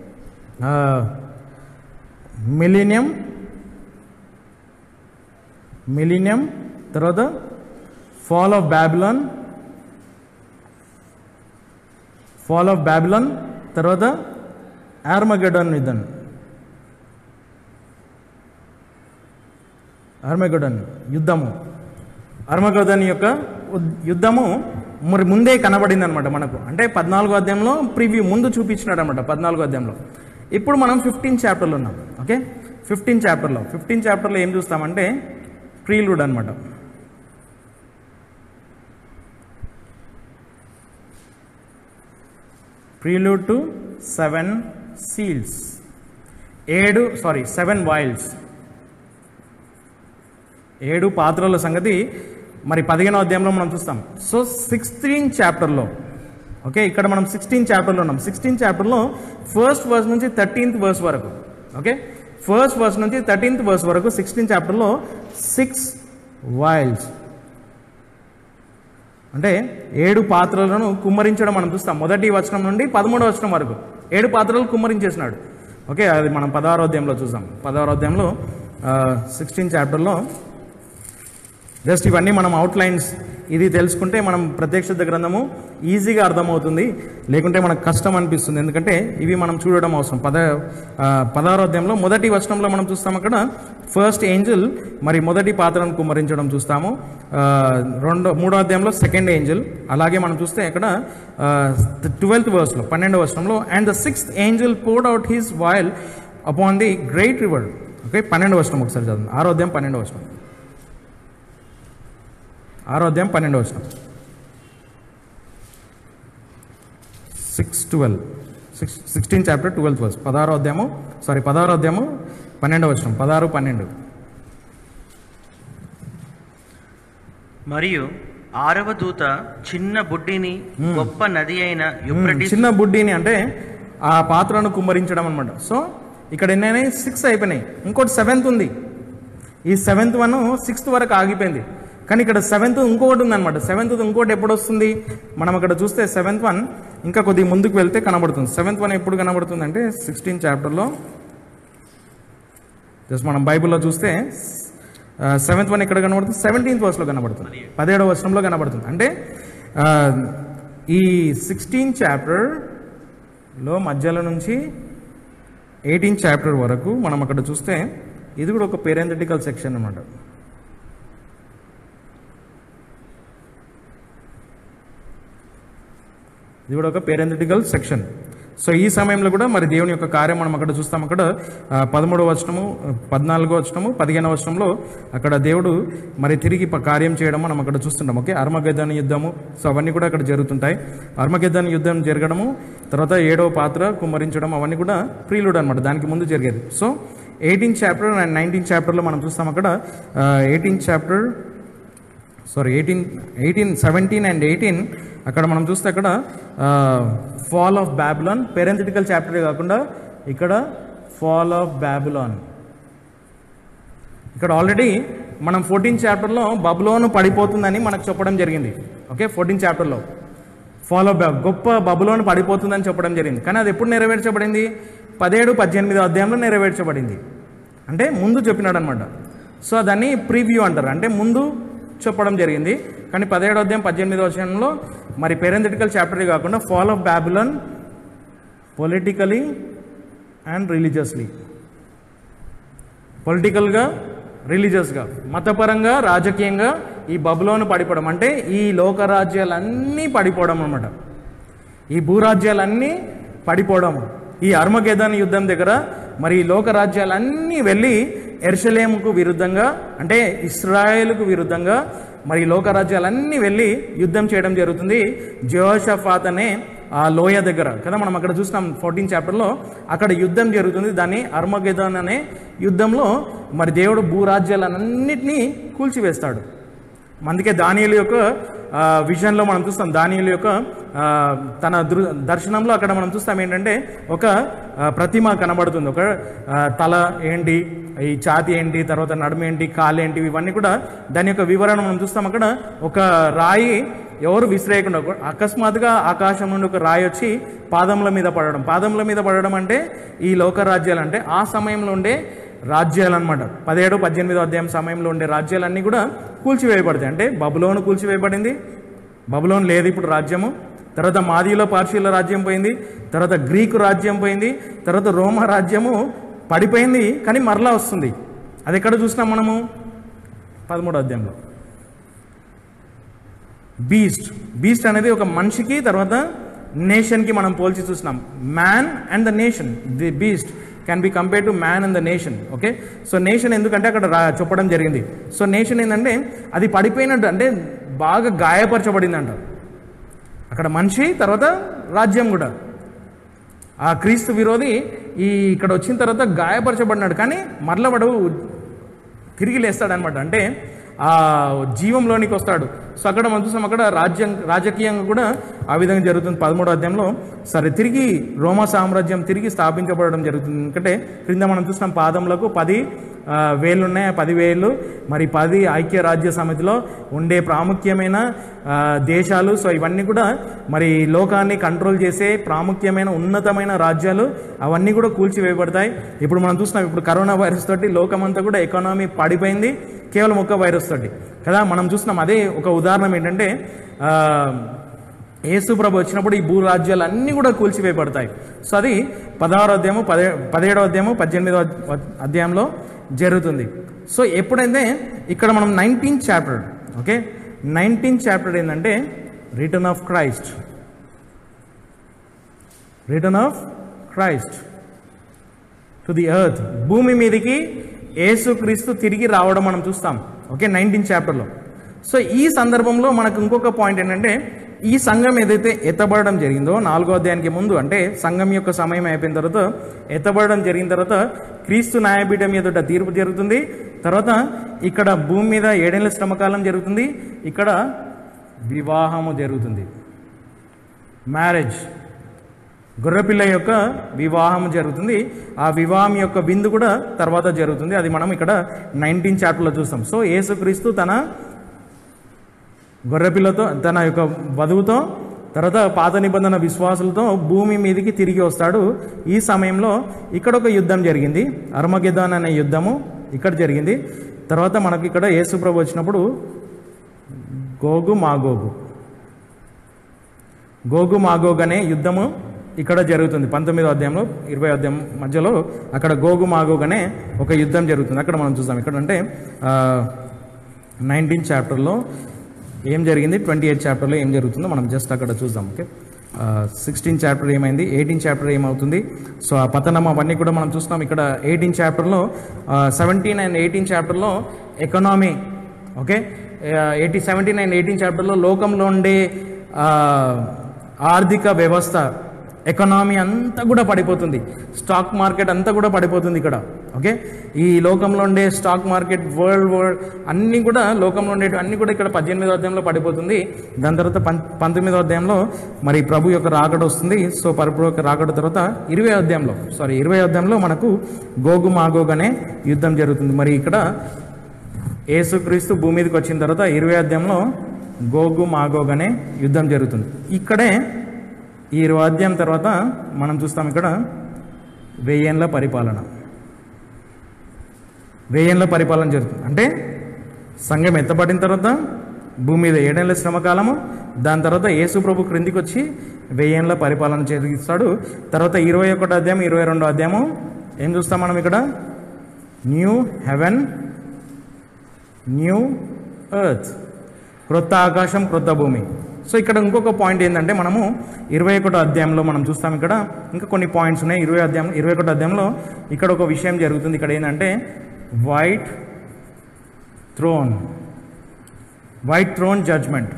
మిలీనియం మిలీనియం తర్వాత fall of Babylon fall of Babylon తర్వాత ఆర్మగెడ్డన్ యుద్ధం ఆర్మగెడ్డన్ యుద్ధము ఆర్మగెద్దన్ యొక్క యుద్ధము మరి ముందే కనబడింది అనమాట మనకు. అంటే పద్నాలుగో అధ్యాయంలో ప్రివ్యూ ముందు చూపించినాడు అనమాట పద్నాలుగో అధ్యాయంలో. ఇప్పుడు మనం ఫిఫ్టీన్ చాప్టర్లో ఉన్నాం. ఓకే, ఫిఫ్టీన్ చాప్టర్లో ఫిఫ్టీన్ చాప్టర్లో ఏం చూస్తామంటే ప్రీలూడ్ అనమాట. ప్రీలూడ్ టు సెవెన్ సీల్స్, ఏడు సారీ సెవెన్ వాయిల్స్, ఏడు పాత్రల సంగతి మరి పదిహేనో అధ్యాయంలో మనం చూస్తాం. సో సిక్స్టీన్ చాప్టర్లో ఓకే, ఇక్కడ మనం సిక్స్టీన్ చాప్టర్లో ఉన్నాం. సిక్స్టీన్ చాప్టర్లో ఫస్ట్ వర్స్ నుంచి థర్టీన్త్ వర్స్ వరకు ఓకే, ఫస్ట్ వర్స్ నుంచి థర్టీన్త్ వర్స్ వరకు సిక్స్టీన్ చాప్టర్లో సిక్స్ వాయిల్స్ అంటే ఏడు పాత్రలను కుమ్మరించడం మనం చూస్తాం. మొదటి వచనం నుండి పదమూడవ వచనం వరకు ఏడు పాత్రలు కుమ్మరించేసినాడు. ఓకే, అది మనం పదహారో అధ్యాయంలో చూసాం. పదహారో అధ్యాయంలో సిక్స్టీన్ చాప్టర్లో జస్ట్ ఇవన్నీ మనం అవుట్లైన్స్ ఇది తెలుసుకుంటే మనం ప్రత్యక్షత గ్రంథము ఈజీగా అర్థమవుతుంది, లేకుంటే మనకు కష్టం అనిపిస్తుంది. ఎందుకంటే ఇవి మనం చూడడం అవసరం. పద పదహారో అధ్యాయంలో మొదటి వచనంలో మనం చూస్తాం అక్కడ ఫస్ట్ ఏంజల్ మరి మొదటి పాత్రను కుమ్మరించడం చూస్తాము. రెండో మూడో అధ్యాయంలో సెకండ్ ఏంజల్, అలాగే మనం చూస్తే ఇక్కడ ట్వెల్త్ వర్స్లో పన్నెండో వచనంలో and the sixth angel poured out his vial upon the great river. Okay, పన్నెండో వచనం ఒకసారి చదువు. ఆరో అధ్యాయం పన్నెండో వచనం. ఆరో అధ్యాయం పన్నెండవ వచనం. Six twelve six sixteen chapter twelfth verse. పదహారో అధ్యాయము సారీ పదహారో అధ్యాయము పన్నెండవ వచనం. పదహారు పన్నెండు. మరియు ఆరవ దూత చిన్న బుడ్డిని గొప్ప నది అయిన యూఫ్రటీస్, చిన్న బుడ్డిని అంటే ఆ పాత్రను కుమ్మరించడం అనమాట. సో ఇక్కడ ఎన్నైనాయి? సిక్స్ అయిపోయినాయి. ఇంకోటి సెవెంత్ ఉంది. ఈ సెవెంత్ వన్ సిక్స్త్ వరకు ఆగిపోయింది. కానీ ఇక్కడ సెవెంత్ ఇంకొకటి ఉందన్నమాట. సెవెంత్ ఇంకోటి ఎప్పుడు వస్తుంది? మనం అక్కడ చూస్తే సెవెంత్ వన్ ఇంకా కొద్దిగా ముందుకు వెళ్తే కనబడుతుంది. సెవెంత్ వన్ ఎప్పుడు కనబడుతుంది అంటే సిక్స్టీన్ చాప్టర్లో జస్ట్ మనం బైబిల్లో చూస్తే సెవెంత్ వన్ ఎక్కడ కనబడుతుంది? సెవెంటీన్త్ వర్స్లో కనబడుతుంది, పదిహేడవ వర్షంలో కనబడుతుంది. అంటే ఈ సిక్స్టీన్ చాప్టర్లో మధ్యలో నుంచి ఎయిటీన్ చాప్టర్ వరకు మనం అక్కడ చూస్తే ఇది కూడా ఒక పేరెంథెటికల్ సెక్షన్ అన్నమాట. ఇది కూడా ఒక పేరెంథెటికల్ సెక్షన్. సో ఈ సమయంలో కూడా మరి దేవుని యొక్క కార్యం మనం అక్కడ చూస్తాం. అక్కడ పదమూడవ వచనము, పద్నాలుగో వచనము, పదిహేనవ వచనంలో అక్కడ దేవుడు మరి తిరిగి కార్యం చేయడం మనం అక్కడ చూస్తుంటాం. ఓకే, అర్మగెద్దోను యుద్ధము, సో అవన్నీ కూడా అక్కడ జరుగుతుంటాయి. అర్మగెద్దోను యుద్ధం జరగడము, తర్వాత ఏడవ పాత్ర కుమ్మరించడం, అవన్నీ కూడా ప్రీలుడ్ అనమాట, దానికి ముందు జరిగేది. So eighteen chapter and nineteen చాప్టర్లో మనం చూస్తాం. అక్కడ eighteen chapter sorry eighteen eighteen seventeen and eighteen అక్కడ మనం చూస్తే అక్కడ ఫాల్ ఆఫ్ బ్యాబిలాన్, పేరెంథెటికల్ చాప్టరే కాకుండా ఇక్కడ ఫాల్ ఆఫ్ బ్యాబిలాన్. ఇక్కడ ఆల్రెడీ మనం ఫోర్టీన్ చాప్టర్లో బబులోను పడిపోతుందని మనకు చెప్పడం జరిగింది. ఓకే, ఫోర్టీన్ చాప్టర్లో ఫాల్ ఆఫ్ బ్యాబ్ గొప్ప బబులోను పడిపోతుందని చెప్పడం జరిగింది. కానీ అది ఎప్పుడు నెరవేర్చబడింది? పదిహేడు పద్దెనిమిదో అధ్యాయంలో నెరవేర్చబడింది. అంటే ముందు చెప్పినాడు అనమాట. సో దాన్ని ప్రీవ్యూ అంటారు, అంటే ముందు చెప్పడం జరిగింది. కానీ పదిహేడో అధ్యాయం పద్దెనిమిదో వచనంలో మరి పేరెంథెటికల్ చాప్టరే కాకుండా fall of Babylon politically and religiously, పొలిటికల్గా రిలీజియస్గా మతపరంగా రాజకీయంగా ఈ బబులోను పడిపోవడం, అంటే ఈ లోకరాజ్యాలన్నీ పడిపోవడం అన్నమాట. ఈ భూరాజ్యాలన్నీ పడిపోవడం. ఈ అర్మగెద్దోను యుద్ధం దగ్గర మరి ఈ లోకరాజ్యాలన్నీ వెళ్ళి యెరూషలేముకు విరుద్ధంగా, అంటే ఇశ్రాయేలుకు విరుద్ధంగా మరి లోకరాజ్యాలన్నీ వెళ్ళి యుద్ధం చేయడం జరుగుతుంది. జెహోషాఫాత్ అనే ఆ లోయ దగ్గర కదా మనం అక్కడ చూస్తాం ఫోర్టీన్ చాప్టర్లో, అక్కడ యుద్ధం జరుగుతుంది. దాన్ని అర్మగెద్దోన్ అనే యుద్ధంలో మరి దేవుడు భూరాజ్యాలన్నింటినీ కూల్చివేస్తాడు. అందుకే దానియేలు యొక్క విజన్లో మనం చూస్తాం, దానియేలు యొక్క తన దృ దర్శనంలో అక్కడ మనం చూస్తాం ఏంటంటే ఒక ప్రతిమ కనబడుతుంది. ఒక తల ఏంటి, ఈ ఛాతి ఏంటి, తర్వాత నడుము ఏంటి, కాలు ఏంటి, ఇవన్నీ కూడా దాని యొక్క వివరణ మనం చూస్తాం. అక్కడ ఒక రాయి ఎవరు విసిరేయకుండా అకస్మాత్తుగా ఆకాశం నుండి ఒక రాయి వచ్చి పాదముల మీద పడడం. పాదముల మీద పడడం అంటే ఈ లోకరాజ్యాలు, అంటే ఆ సమయంలో ఉండే రాజ్యాలు అనమాట. పదిహేడు పద్దెనిమిదో అధ్యాయం సమయంలో ఉండే రాజ్యాలన్నీ కూడా కూల్చివేయబడతాయి. అంటే బబులోను కూల్చివేయబడింది, బబులోను లేదు ఇప్పుడు రాజ్యము. తర్వాత మాదీలో పార్షీల రాజ్యం పోయింది, తర్వాత గ్రీకు రాజ్యం పోయింది, తర్వాత రోమా రాజ్యము పడిపోయింది. కానీ మరలా వస్తుంది. అది ఎక్కడ చూసినాం మనము? పదమూడో అధ్యాయంలో బీస్ట్. బీస్ట్ అనేది ఒక మనిషికి తర్వాత నేషన్కి మనం పోల్చి చూసినాం. Man and the nation, the beast can be compare to man and the nation. Okay, so nation ఎందుకంటే అక్కడ రా చెప్పడం జరిగింది. సో నేషన్ ఏంటంటే అది పడిపోయినట్టు, అంటే బాగా గాయపరచబడిందంట. అక్కడ మనిషి తర్వాత రాజ్యం కూడా. ఆ క్రీస్తు విరోధి ఈ ఇక్కడ వచ్చిన తర్వాత గాయపరచబడినాడు, కానీ మరల వాడు తిరిగి లేస్తాడనమాట. అంటే ఆ జీవంలోనికి వస్తాడు. సో అక్కడ మనం చూసాం, అక్కడ రాజ్యం రాజకీయంగా కూడా ఆ విధంగా జరుగుతుంది. పదమూడో అధ్యాయంలో సరే తిరిగి రోమా సామ్రాజ్యం తిరిగి స్థాపించబడడం జరుగుతుంది. ఎందుకంటే క్రింద మనం చూసినాం పాదములకు పది వేళ్ళు ఉన్నాయి. పది వేళ్ళు మరి పది ఐక్య రాజ్య సమితిలో ఉండే ప్రాముఖ్యమైన దేశాలు. సో ఇవన్నీ కూడా మరి లోకాన్ని కంట్రోల్ చేసే ప్రాముఖ్యమైన ఉన్నతమైన రాజ్యాలు, అవన్నీ కూడా కూల్చివేయబడతాయి. ఇప్పుడు మనం చూస్తున్నాం, ఇప్పుడు కరోనా వైరస్ తోటి లోకమంతా కూడా ఎకానమీ పడిపోయింది కేవలం ఒక వైరస్ తోటి కదా మనం చూస్తున్నాం. అదే ఒక ఉదాహరణ ఏంటంటే యేసు ప్రభు వచ్చినప్పుడు ఈ భూ రాజ్యాలు అన్నీ కూడా కూల్చివేయబడతాయి. సో అది పదహారో అధ్యాయము పదే పదిహేడో అధ్యాయము పద్దెనిమిదో అధ్యాయంలో జరుగుతుంది. సో ఎప్పుడైతే ఇక్కడ మనం nineteenth chapter, okay nineteenth chapter ఏంటంటే return of Christ, return of Christ to the earth, భూమి మీదకి యేసుక్రీస్తు తిరిగి రావడం మనం చూస్తాం. ఓకే నైన్టీన్త్ చాప్టర్లో. సో ఈ సందర్భంలో మనకు ఇంకొక పాయింట్ ఏంటంటే ఈ సంఘం ఏదైతే ఎత్తబడడం జరిగిందో నాలుగో అధ్యాయానికి ముందు, అంటే సంఘం యొక్క సమయం అయిపోయిన తర్వాత ఎత్తబడడం జరిగిన తర్వాత క్రీస్తు న్యాయపీఠం ఎదుట తీర్పు జరుగుతుంది. తర్వాత ఇక్కడ భూమి మీద ఏడేళ్ల శ్రమకాలం జరుగుతుంది. ఇక్కడ వివాహము జరుగుతుంది, మ్యారేజ్, గొర్రెపిల్ల యొక్క వివాహం జరుగుతుంది. ఆ వివాహం యొక్క బిందు కూడా తర్వాత జరుగుతుంది. అది మనం ఇక్కడ నైన్టీన్ చాప్టర్లో చూస్తాం. సో యేసుక్రీస్తు తన గొర్రెపిల్లతో, తన యొక్క వధువుతో, తర్వాత పాత నిబంధన విశ్వాసులతో భూమి మీదకి తిరిగి వస్తాడు. ఈ సమయంలో ఇక్కడ ఒక యుద్ధం జరిగింది, అర్మగెద్దోన్ అనే యుద్ధము ఇక్కడ జరిగింది. తర్వాత మనకి ఇక్కడ యేసు ప్రభు వచ్చినప్పుడు గోగు మాగోగు గోగు మాగోగ్ అనే యుద్ధము ఇక్కడ జరుగుతుంది. పంతొమ్మిదో అధ్యాయంలో ఇరవై అధ్యాయం మధ్యలో అక్కడ గోగు మాగోగ్ అనే ఒక యుద్ధం జరుగుతుంది. అక్కడ మనం చూస్తాం. ఇక్కడ అంటే నైన్టీన్ చాప్టర్లో ఏం జరిగింది, ట్వంటీ ఎయిత్ చాప్టర్లో ఏం జరుగుతుందో మనం జస్ట్ అక్కడ చూద్దాం. ఓకే, సిక్స్టీన్ చాప్టర్ ఏమైంది, ఎయిటీన్ చాప్టర్ ఏమవుతుంది, సో ఆ పతనం అవన్నీ కూడా మనం చూస్తున్నాం. ఇక్కడ ఎయిటీన్ చాప్టర్లో సెవెంటీన్ అండ్ ఎయిటీన్ చాప్టర్లో economy, okay, eighty seventeen and eighteen చాప్టర్లో లోకంలో ఉండే ఆర్థిక వ్యవస్థ, ఎకనామీ అంతా కూడా పడిపోతుంది. స్టాక్ మార్కెట్ అంతా కూడా పడిపోతుంది ఇక్కడ. ఓకే, ఈ లోకంలో ఉండే స్టాక్ మార్కెట్, వరల్డ్ వరల్డ్ అన్నీ కూడా, లోకంలో ఉండే అన్నీ కూడా ఇక్కడ పద్దెనిమిదో అధ్యాయంలో పడిపోతుంది. దాని తర్వాత పం పంతొమ్మిదో అధ్యాయంలో మరి ప్రభు యొక్క రాకడ వస్తుంది. సో ప్రభు యొక్క రాకడ తర్వాత ఇరవై అధ్యాయంలో సారీ ఇరవై అధ్యాయంలో మనకు గోగు మాగోగ్ అనే యుద్ధం జరుగుతుంది. మరి ఇక్కడ యేసుక్రీస్తు భూమి మీదకి వచ్చిన తర్వాత ఇరవై అధ్యాయంలో గోగు మాగోగ్ అనే యుద్ధం జరుగుతుంది. ఇక్కడే ఈ ఇరవై అధ్యాయం తర్వాత మనం చూస్తాం ఇక్కడ వెయ్యేండ్ల పరిపాలన వెయ్యేండ్ల పరిపాలన జరుగుతుంది. అంటే సంఘం ఎత్తబడిన తర్వాత భూమి మీద ఏడేళ్ల శ్రమకాలము, దాని తర్వాత యేసు ప్రభు క్రిందికి వచ్చి వెయ్యేండ్ల పరిపాలన జరిగిస్తాడు. తర్వాత ఇరవై ఒకటో అధ్యాయం ఇరవై రెండో అధ్యాయము ఏం చూస్తాం మనం ఇక్కడ, న్యూ హెవెన్ న్యూ ఎర్త్, క్రొత్త ఆకాశం క్రొత్త భూమి. సో ఇక్కడ ఇంకొక పాయింట్ ఏంటంటే మనము ఇరవై ఒకటో అధ్యాయంలో మనం చూస్తాం. ఇక్కడ ఇంకా కొన్ని పాయింట్స్ ఉన్నాయి. ఇరవై అధ్యాయం ఇరవై ఒకటో అధ్యాయంలో ఇక్కడ ఒక విషయం జరుగుతుంది. ఇక్కడ ఏంటంటే white throne white throne judgement,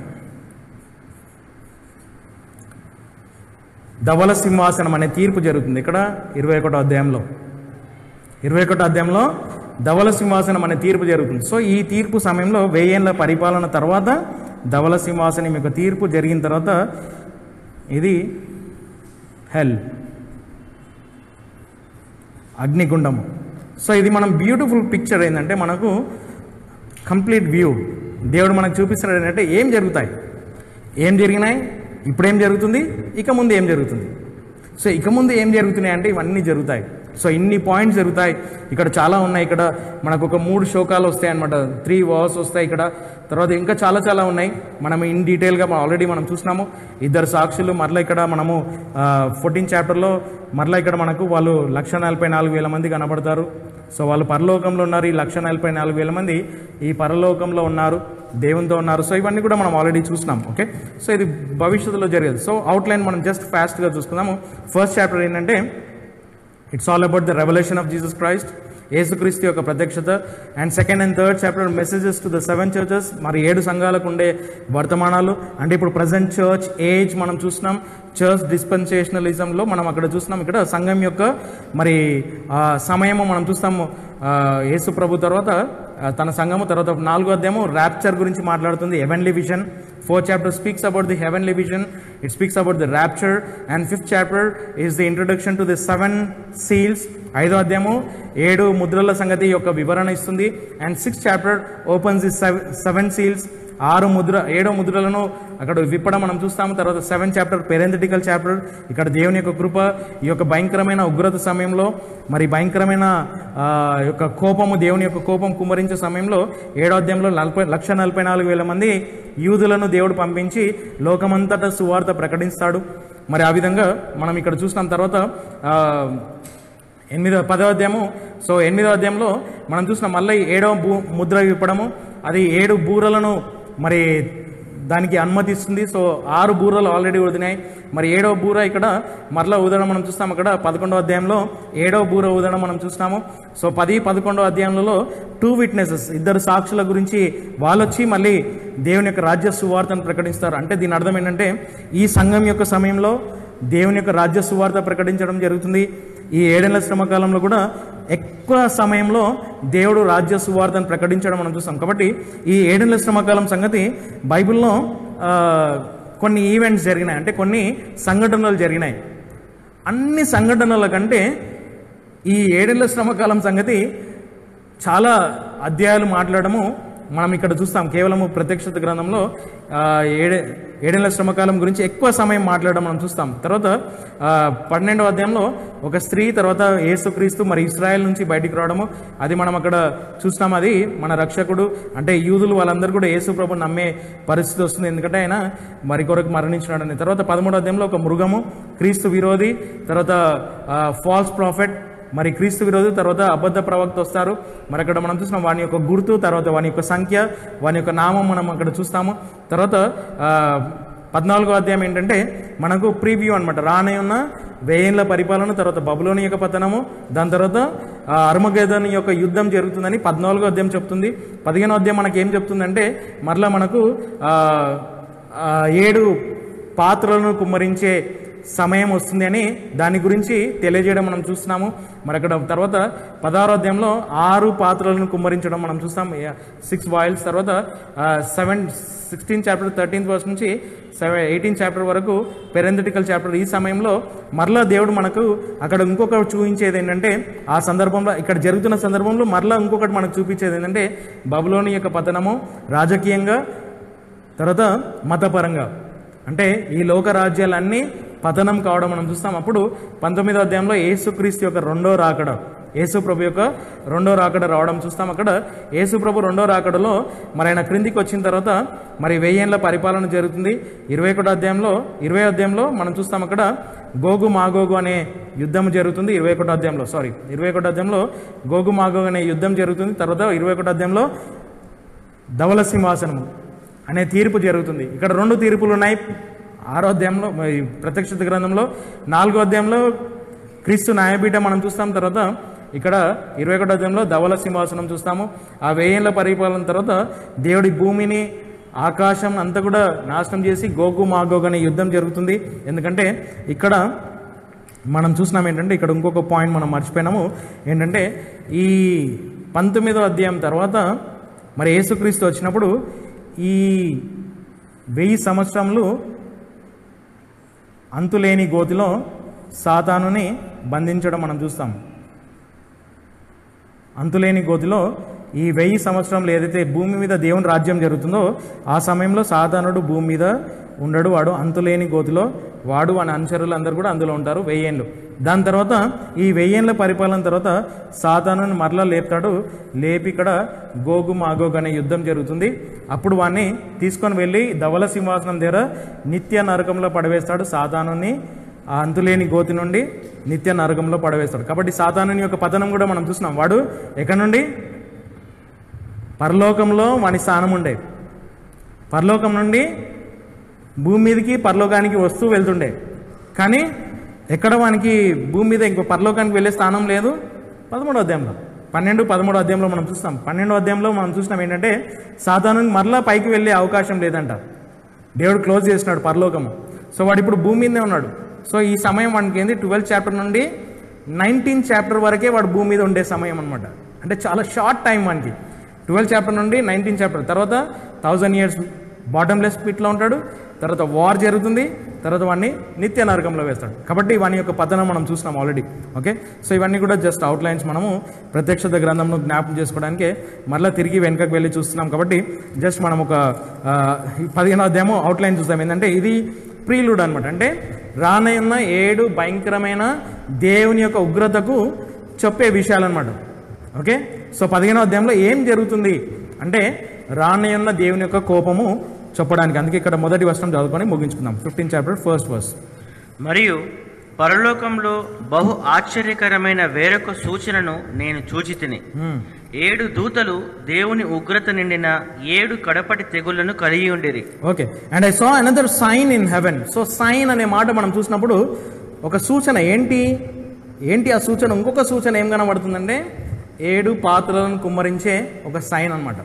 ధవల సింహాసనం అనే తీర్పు జరుగుతుంది ఇక్కడ ఇరవై ఒకటో అధ్యాయంలో ఇరవై ఒకటో అధ్యాయంలో ధవల సింహాసనం అనే తీర్పు జరుగుతుంది. సో ఈ తీర్పు సమయంలో వెయ్యేళ్ల పరిపాలన తర్వాత ధవల సింహాసనం యొక్క తీర్పు జరిగిన తర్వాత ఇది హెల్, అగ్నిగుండము. సో ఇది మనం బ్యూటిఫుల్ పిక్చర్ ఏంటంటే మనకు కంప్లీట్ వ్యూ దేవుడు మనకు చూపిస్తున్నాడు. ఏంటంటే ఏం జరుగుతాయి, ఏం జరిగినాయి, ఇప్పుడేం జరుగుతుంది, ఇక ముందు ఏం జరుగుతుంది. సో ఇక ముందు ఏం జరుగుతున్నాయి అంటే ఇవన్నీ జరుగుతాయి. సో ఇన్ని పాయింట్స్ జరుగుతాయి. ఇక్కడ చాలా ఉన్నాయి. ఇక్కడ మనకు ఒక మూడు శోకాలు వస్తాయి అనమాట, త్రీ వార్స్ వస్తాయి ఇక్కడ. తర్వాత ఇంకా చాలా చాలా ఉన్నాయి. మనం ఇన్ డీటెయిల్గా ఆల్రెడీ మనం చూసినాము. ఇద్దరు సాక్షులు మరలా ఇక్కడ మనము ఫోర్టీన్ చాప్టర్లో మరలా ఇక్కడ మనకు వాళ్ళు లక్ష నలభై నాలుగు వేల మంది కనబడతారు. సో వాళ్ళు పరలోకంలో ఉన్నారు. ఈ లక్ష నలభై నాలుగు వేల మంది ఈ పరలోకంలో ఉన్నారు, దేవునితో ఉన్నారు. సో ఇవన్నీ కూడా మనం ఆల్రెడీ చూసినాం. ఓకే, సో ఇది భవిష్యత్తులో జరిగేది. సో అవుట్లైన్ మనం జస్ట్ ఫాస్ట్గా చూసుకుందాము. ఫస్ట్ చాప్టర్ ఏంటంటే it's all about the revolution of Jesus Christ, యేసుక్రీస్తు యొక్క ప్రత్యక్షత. And second and third chapter messages to the seven churches, మరి ఏడు సంఘాలకు ఉండే వర్తమానాలు. అంటే ఇప్పుడు ప్రజెంట్ చర్చ్ ఏజ్ మనం చూస్తున్నాం. చర్చ్ డిస్పెన్సేషనలిజంలో మనం అక్కడ చూస్తున్నాం. ఇక్కడ సంఘం యొక్క మరి సమయము మనం చూస్తాము. యేసు ప్రభు తర్వాత తన సంఘము, తర్వాత నాలుగో అధ్యాయము ర్యాప్చర్ గురించి మాట్లాడుతుంది, heavenly vision. Fourth chapter speaks about the heavenly vision. It speaks about the rapture. And fifth chapter is the introduction to the seven seals. ఐదో అధ్యాయము ఏడు ముద్రల సంగతి యొక్క వివరణ ఇస్తుంది. And sixth chapter opens the seven seals, ఆరు ముద్ర ఏడో ముద్రలను అక్కడ విప్పడం మనం చూస్తాము. తర్వాత సెవెన్ చాప్టర్ పెరెంథటికల్ చాప్టర్, ఇక్కడ దేవుని యొక్క కృప, ఈ యొక్క భయంకరమైన ఉగ్రత సమయంలో, మరి భయంకరమైన యొక్క కోపము, దేవుని యొక్క కోపం కుమ్మరించే సమయంలో ఏడో అధ్యాయంలో నలభై లక్ష నలభై నాలుగు వేల మంది యూదులను దేవుడు పంపించి లోకమంతటా సువార్త ప్రకటిస్తాడు. మరి ఆ విధంగా మనం ఇక్కడ చూస్తాం. తర్వాత ఎనిమిదో పదో అధ్యాయము, సో ఎనిమిదో అధ్యాయంలో మనం చూసిన మళ్ళీ ఏడవ భూ ముద్ర విప్పడము, అది ఏడు బూరలను మరి దానికి అనుమతిస్తుంది. సో ఆరు బూరలు ఆల్రెడీ ఊదినాయి. మరి ఏడవ బూర ఇక్కడ మరలా ఊదడం మనం చూస్తాం. అక్కడ పదకొండవ అధ్యాయంలో ఏడవ బూర ఊదడం మనం చూస్తాము. సో పది పదకొండవ అధ్యాయంలో టూ విట్నెసెస్, ఇద్దరు సాక్షుల గురించి వాళ్ళు వచ్చి మళ్ళీ దేవుని యొక్క రాజ్య సువార్తను ప్రకటిస్తారు. అంటే దీని అర్థం ఏంటంటే ఈ సంఘం యొక్క సమయంలో దేవుని యొక్క రాజ్య సువార్త ప్రకటించడం జరుగుతుంది. ఈ ఏడేళ్ల శ్రమకాలంలో కూడా ఎక్కువ సమయంలో దేవుడు రాజ్య సువార్తను ప్రకటించడం మనం చూస్తాం. కాబట్టి ఈ ఏడేళ్ల శ్రమకాలం సంగతి బైబిల్లో కొన్ని ఈవెంట్స్ జరిగినాయి, అంటే కొన్ని సంఘటనలు జరిగినాయి. అన్ని సంఘటనల కంటే ఈ ఏడేళ్ల శ్రమకాలం సంగతి చాలా అధ్యాయాలు మాట్లాడము మనం ఇక్కడ చూస్తాం. కేవలము ప్రత్యక్షత గ్రంథంలో ఏడే ఏడేళ్ల శ్రమకాలం గురించి ఎక్కువ సమయం మాట్లాడడం మనం చూస్తాం. తర్వాత పన్నెండవ అధ్యాయంలో ఒక స్త్రీ తర్వాత యేసుక్రీస్తు మరి ఇశ్రాయేల్ నుంచి బయటికి రావడము అది మనం అక్కడ చూస్తాం. అది మన రక్షకుడు అంటే యూదులు వాళ్ళందరూ కూడా యేసు ప్రభుని నమ్మే పరిస్థితి వస్తుంది, ఎందుకంటే ఆయన మరి కొరకు మరణించినాడని. తర్వాత పదమూడవ అధ్యాయంలో ఒక మృగము, క్రీస్తు విరోధి, తర్వాత ఫాల్స్ ప్రాఫెట్, మరి క్రీస్తు విరోధి, తర్వాత అబద్ధ ప్రవక్త వస్తారు. మరి అక్కడ మనం చూస్తున్నాం వాని యొక్క గుర్తు, తర్వాత వాని యొక్క సంఖ్య, వాని యొక్క నామం మనం అక్కడ చూస్తాము. తర్వాత పద్నాలుగో అధ్యాయం ఏంటంటే మనకు ప్రీవ్యూ అనమాట, రానే ఉన్న వేయేండ్ల పరిపాలన, తర్వాత బబులోని యొక్క పతనము, దాని తర్వాత అర్మగెదోను యొక్క యుద్ధం జరుగుతుందని పద్నాలుగో అధ్యాయం చెప్తుంది. పదిహేనో అధ్యాయం మనకి ఏం చెప్తుందంటే మరలా మనకు ఏడు పాత్రలను కుమ్మరించే సమయం వస్తుంది అని దాని గురించి తెలియజేయడం మనం చూస్తున్నాము. మరి అక్కడ తర్వాత పదహారో అధ్యాయంలో ఆరు పాత్రలను కుమ్మరించడం మనం చూస్తాం, సిక్స్ వాయిల్స్. తర్వాత seven sixteen chapter thirteenth verse నుంచి సెవెన్ ఎయిటీన్ చాప్టర్ వరకు పెరెంథటికల్ చాప్టర్. ఈ సమయంలో మరలా దేవుడు మనకు అక్కడ ఇంకొకటి చూపించేది ఏంటంటే ఆ సందర్భంలో ఇక్కడ జరుగుతున్న సందర్భంలో మరలా ఇంకొకటి మనకు చూపించేది ఏంటంటే బబులోని యొక్క పతనము రాజకీయంగా, తర్వాత మతపరంగా, అంటే ఈ లోక రాజ్యాలన్నీ పతనం కావడం మనం చూస్తాం. అప్పుడు పంతొమ్మిదో అధ్యాయంలో యేసుక్రీస్తు యొక్క రెండో రాకడ, యేసు ప్రభు యొక్క రెండో రాకడ రావడం చూస్తాం. అక్కడ యేసు ప్రభు రెండో రాకడలో మరి ఆయన క్రిందికి వచ్చిన తర్వాత మరి వెయ్యేండ్ల పరిపాలన జరుగుతుంది. ఇరవై ఒకటో అధ్యాయంలో ఇరవై అధ్యాయంలో మనం చూస్తాం అక్కడ గోగు మాగోగు అనే యుద్ధం జరుగుతుంది. ఇరవై ఒకటో అధ్యాయంలో సారీ ఇరవై ఒకటో అధ్యాయంలో గోగు మాగోగు అనే యుద్ధం జరుగుతుంది. తర్వాత ఇరవై ఒకటో అధ్యాయంలో ధవల సింహాసనము అనే తీర్పు జరుగుతుంది. ఇక్కడ రెండు తీర్పులు ఉన్నాయి. ఆరో అధ్యాయంలో ప్రత్యక్షత గ్రంథంలో నాలుగో అధ్యాయంలో క్రీస్తు న్యాయపీఠం మనం చూస్తాం. తర్వాత ఇక్కడ ఇరవై ఒకటో అధ్యాయంలో ధవల సింహాసనం చూస్తాము. ఆ వెయ్యేండ్ల పరిపాలన తర్వాత దేవుడి భూమిని ఆకాశం అంతా కూడా నాశనం చేసి గోగు మాగోగు అనే యుద్ధం జరుగుతుంది. ఎందుకంటే ఇక్కడ మనం చూసినాం ఏంటంటే ఇక్కడ ఇంకొక పాయింట్ మనం మర్చిపోయినాము ఏంటంటే ఈ పంతొమ్మిదో అధ్యాయం తర్వాత మరి యేసుక్రీస్తు వచ్చినప్పుడు ఈ వెయ్యి సంవత్సరములు అంతులేని గోతిలో సాతానుని బంధించడం మనం చూస్తాం. అంతులేని గోతిలో ఈ వెయ్యి సంవత్సరంలో ఏదైతే భూమి మీద దేవుని రాజ్యం జరుగుతుందో ఆ సమయంలో సాతానుడు భూమి మీద ఉండడు, వాడు అంతులేని గోతిలో వాడు వాని అనుచరులు అందరూ కూడా అందులో ఉంటారు వెయ్యేళ్ళు. దాని తర్వాత ఈ వెయ్యేళ్ళ పరిపాలన తర్వాత సాతానుని మరలా లేపుతాడు, లేపి ఇక్కడ గోగు మాగోగు అనే యుద్ధం జరుగుతుంది. అప్పుడు వాడిని తీసుకొని వెళ్ళి ధవల సింహాసనం దగ్గర నిత్య నరకంలో పడవేస్తాడు. సాతానుని ఆ అంతులేని గోతి నుండి నిత్య నరకంలో పడవేస్తాడు. కాబట్టి సాతానుని యొక్క పతనం కూడా మనం చూస్తున్నాం. వాడు ఎక్కడి నుండి పరలోకంలో వాని స్థానం ఉండే, పరలోకం నుండి భూమి మీదకి పరలోకానికి వస్తూ వెళ్తుండే, కానీ ఎక్కడ వానికి భూమి మీద ఇంకో పరలోకానికి వెళ్ళే స్థానం లేదు. పదమూడో అధ్యాయంలో పన్నెండు పదమూడో అధ్యాయంలో మనం చూస్తాం. పన్నెండో అధ్యాయంలో మనం చూసినాం ఏంటంటే సాతానుని మరలా పైకి వెళ్ళే అవకాశం లేదంట, దేవుడు క్లోజ్ చేసినాడు పరలోకము. సో వాడు ఇప్పుడు భూమి మీదే ఉన్నాడు. సో ఈ సమయం వానికి ఏంది ట్వెల్త్ చాప్టర్ నుండి నైన్టీన్ చాప్టర్ వరకే వాడు భూమి మీద ఉండే సమయం అనమాట. అంటే చాలా షార్ట్ టైం వానికి, ట్వెల్త్ చాప్టర్ నుండి నైన్టీన్ చాప్టర్. తర్వాత థౌజండ్ ఇయర్స్ బాటమ్లెస్ పిట్లో ఉంటాడు, తర్వాత వార్ జరుగుతుంది, తర్వాత వాడిని నిత్య నరకంలో వేస్తాడు. కాబట్టి వాని యొక్క పతనం మనం చూసినాం ఆల్రెడీ. ఓకే, సో ఇవన్నీ కూడా జస్ట్ అవుట్లైన్స్ మనము ప్రత్యక్షత గ్రంథంను జ్ఞాపకం చేసుకోవడానికి మళ్ళీ తిరిగి వెనుకకు వెళ్ళి చూస్తున్నాం. కాబట్టి జస్ట్ మనం ఒక పదిహేను అధ్యాయము అవుట్లైన్ చూస్తాం. ఏంటంటే ఇది ప్రీలుడ్ అనమాట, అంటే రానయ్యున్న ఏడు భయంకరమైన దేవుని యొక్క ఉగ్రతకు చెప్పే విషయాలు అనమాట. ఓకే, సో పదిహేనో అధ్యాయంలో ఏం జరుగుతుంది అంటే రానయ్యున్న దేవుని యొక్క కోపము చెప్పడానికి. అందుకే ఇక్కడ మొదటి వచనం చదువుకొని ముగించుకుందాం. Fifteen chapter first verse. మరియు పరలోకంలో బహు ఆశ్చర్యకరమైన వేరొక సూచనను నేను చూచి తిని, ఏడు దూతలు దేవుని ఉగ్రత నిండిన ఏడు కడపటి తెగుళ్లను కలిగి ఉండిరి. Okay, and I saw another sign in heaven. So sign అనే మాట మనం చూసినప్పుడు ఒక సూచన ఏంటి ఏంటి ఆ సూచన? ఇంకొక సూచన ఏం కనబడుతుందంటే ఏడు పాత్రలను కుమ్మరించే ఒక సైన్ అన్నమాట.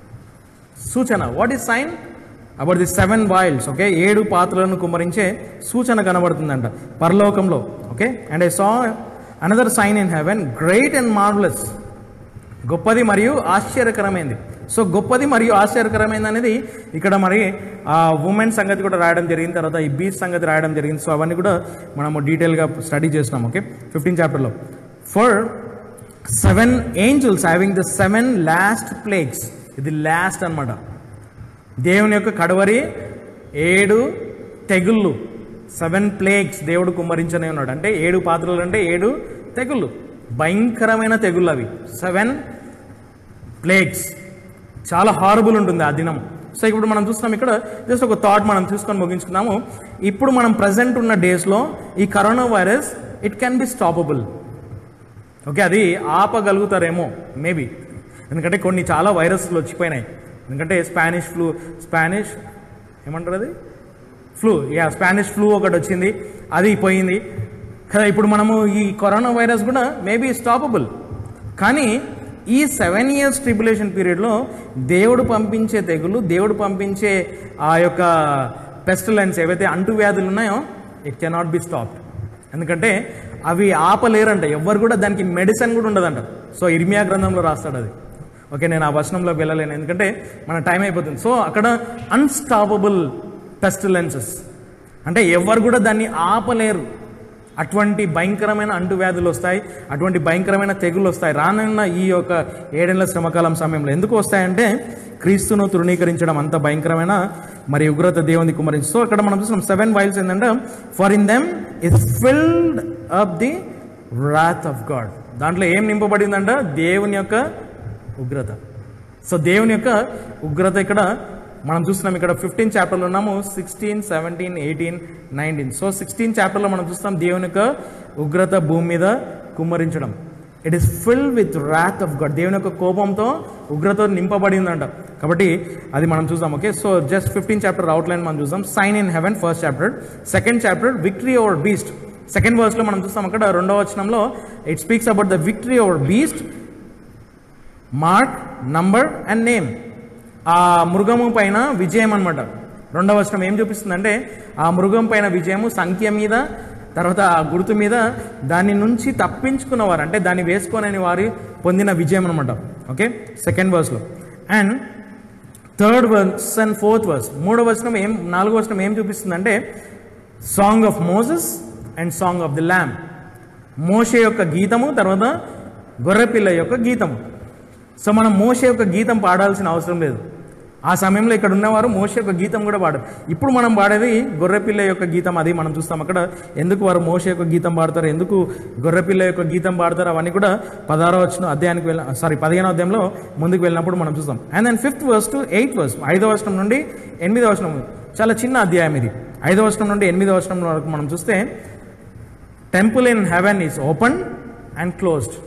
సూచన. What is sign? About the seven vials. Okay, ఏడు పాత్రలను కుమ్మరించే సూచన కనబడుతుందంట పరలోకంలో. Okay, and I saw another sign in heaven, great and marvellous. గొప్పది మరియు ఆశ్చర్యకరమైంది. సో గొప్పది మరియు ఆశ్చర్యకరమైంది అనేది ఇక్కడ మరి ఆ ఉమెన్ సంగతి కూడా రాయడం జరిగింది, తర్వాత ఈ బీచ్ సంగతి రాయడం జరిగింది. సో అవన్నీ కూడా మనము డీటెయిల్గా స్టడీ చేస్తున్నాం. ఓకే, ఫిఫ్టీన్ చాప్టర్లో for seven angels having the seven last plagues. ఇది లాస్ట్ అన్నమాట, దేవుని యొక్క కడవరి ఏడు తెగుళ్ళు, సెవెన్ ప్లేగ్స్ దేవుడు కుమ్మరించనే ఉన్నాడు. అంటే ఏడు పాత్రలు అంటే ఏడు తెగుళ్ళు, భయంకరమైన తెగుళ్ళు అవి. సెవెన్ ప్లేగ్స్, చాలా హారబుల్ ఉంటుంది ఆ దినం. సో ఇప్పుడు మనం చూస్తున్నాం ఇక్కడ జస్ట్ ఒక థాట్ మనం చూసుకొని ముగించుకున్నాము. ఇప్పుడు మనం ప్రజెంట్ ఉన్న డేస్లో ఈ corona virus it can be stoppable. Okay, అది ఆపగలుగుతారేమో మేబీ, ఎందుకంటే కొన్ని చాలా వైరస్లు వచ్చిపోయినాయి. ఎందుకంటే స్పానిష్ ఫ్లూ, స్పానిష్ ఏమంటారు అది ఫ్లూ, యా స్పానిష్ ఫ్లూ ఒకటి వచ్చింది, అది పోయింది కదా. ఇప్పుడు మనము ఈ కరోనా వైరస్ కూడా మేబీ స్టాపబుల్. కానీ ఈ సెవెన్ ఇయర్స్ ట్రిబులేషన్ పీరియడ్లో దేవుడు పంపించే తెగులు, దేవుడు పంపించే ఆ యొక్క పెస్టిలెన్స్ ఏవైతే అంటువ్యాధులు ఉన్నాయో ఇట్ కెనాట్ బి స్టాప్డ్. ఎందుకంటే అవి ఆపలేరంట, ఎవ్వరు కూడా దానికి మెడిసిన్ కూడా ఉండదంట. సో ఇర్మియా గ్రంథంలో రాస్తాడు అది. ఓకే, నేను ఆ వచనంలోకి వెళ్ళలేను ఎందుకంటే మన టైం అయిపోతుంది. సో అక్కడ అన్స్టాపబుల్ పెస్టిలెన్సెస్ అంటే ఎవ్వరు కూడా దాన్ని ఆపలేరు. అటువంటి భయంకరమైన అంటువ్యాధులు వస్తాయి, అటువంటి భయంకరమైన తెగులు వస్తాయి రానున్న ఈ యొక్క ఏడేళ్ల శ్రమకాలం సమయంలో. ఎందుకు వస్తాయంటే క్రీస్తును తృణీకరించడం అంత భయంకరమైన మరి ఉగ్రత దేవుని కుమరించి. సో అక్కడ మనం చూస్తున్నాం సెవెన్ వైల్స్ ఏంటంటే for in them is filled up the wrath of God. దాంట్లో ఏం నింపబడిందంట? దేవుని యొక్క ఉగ్రత. సో దేవుని యొక్క ఉగ్రత ఇక్కడ మనం చూస్తున్నాం. ఇక్కడ ఫిఫ్టీన్ చాప్టర్లో ఉన్నాము, sixteen seventeen eighteen nineteen. So sixteen చాప్టర్లో మనం చూస్తాం దేవుని యొక్క ఉగ్రత భూమి మీద కుమ్మరించడం. It is filled with wrath of God. దేవుని యొక్క కోపంతో ఉగ్రత నింపబడిందంట. కాబట్టి అది మనం చూద్దాం. Okay, so just fifteen chapter outline మనం చూద్దాం. Sign in heaven first chapter. Second chapter victory over beast. Second వర్స్లో మనం చూస్తాం అక్కడ రెండవ వచనంలో it speaks about the victory over beast, mark, number and name. ఆ మృగము పైన విజయం అనమాట. రెండవ వచనం ఏం చూపిస్తుందంటే ఆ మృగం పైన విజయము, సంఖ్య మీద, తర్వాత ఆ గుర్తు మీద దాని నుంచి తప్పించుకున్నవారు అంటే దాన్ని వేసుకోనని వారు పొందిన విజయం అనమాట. ఓకే, సెకండ్ వర్స్లో. And third verse and fourth verse, మూడవ వచనం ఏం నాలుగో వచనం ఏం చూపిస్తుందంటే song of Moses and song of the lamb. మోషే యొక్క గీతము, తర్వాత గొర్రెపిల్ల యొక్క గీతము. సో మనం మోషే యొక్క గీతం పాడాల్సిన అవసరం లేదు. ఆ సమయంలో ఇక్కడ ఉన్నవారు మోషే యొక్క గీతం కూడా పాడారు. ఇప్పుడు మనం పాడేది గొర్రెపిల్ల యొక్క గీతం. అది మనం చూస్తాం అక్కడ. ఎందుకు వారు మోషే యొక్క గీతం పాడతారు, ఎందుకు గొర్రెపిల్ల యొక్క గీతం పాడతారు, అవన్నీ కూడా పదహారో వచ్చిన అధ్యాయానికి వెళ్ళ సారీ పదిహేనో అధ్యాయంలో ముందుకు వెళ్ళినప్పుడు మనం చూస్తాం. And then fifth verse to eighth verse, ఐదో వచనం నుండి ఎనిమిదో వచనం. చాలా చిన్న అధ్యాయం ఇది. ఐదో వచనం నుండి ఎనిమిదో వచనం వరకు మనం చూస్తే temple in heaven is open and closed.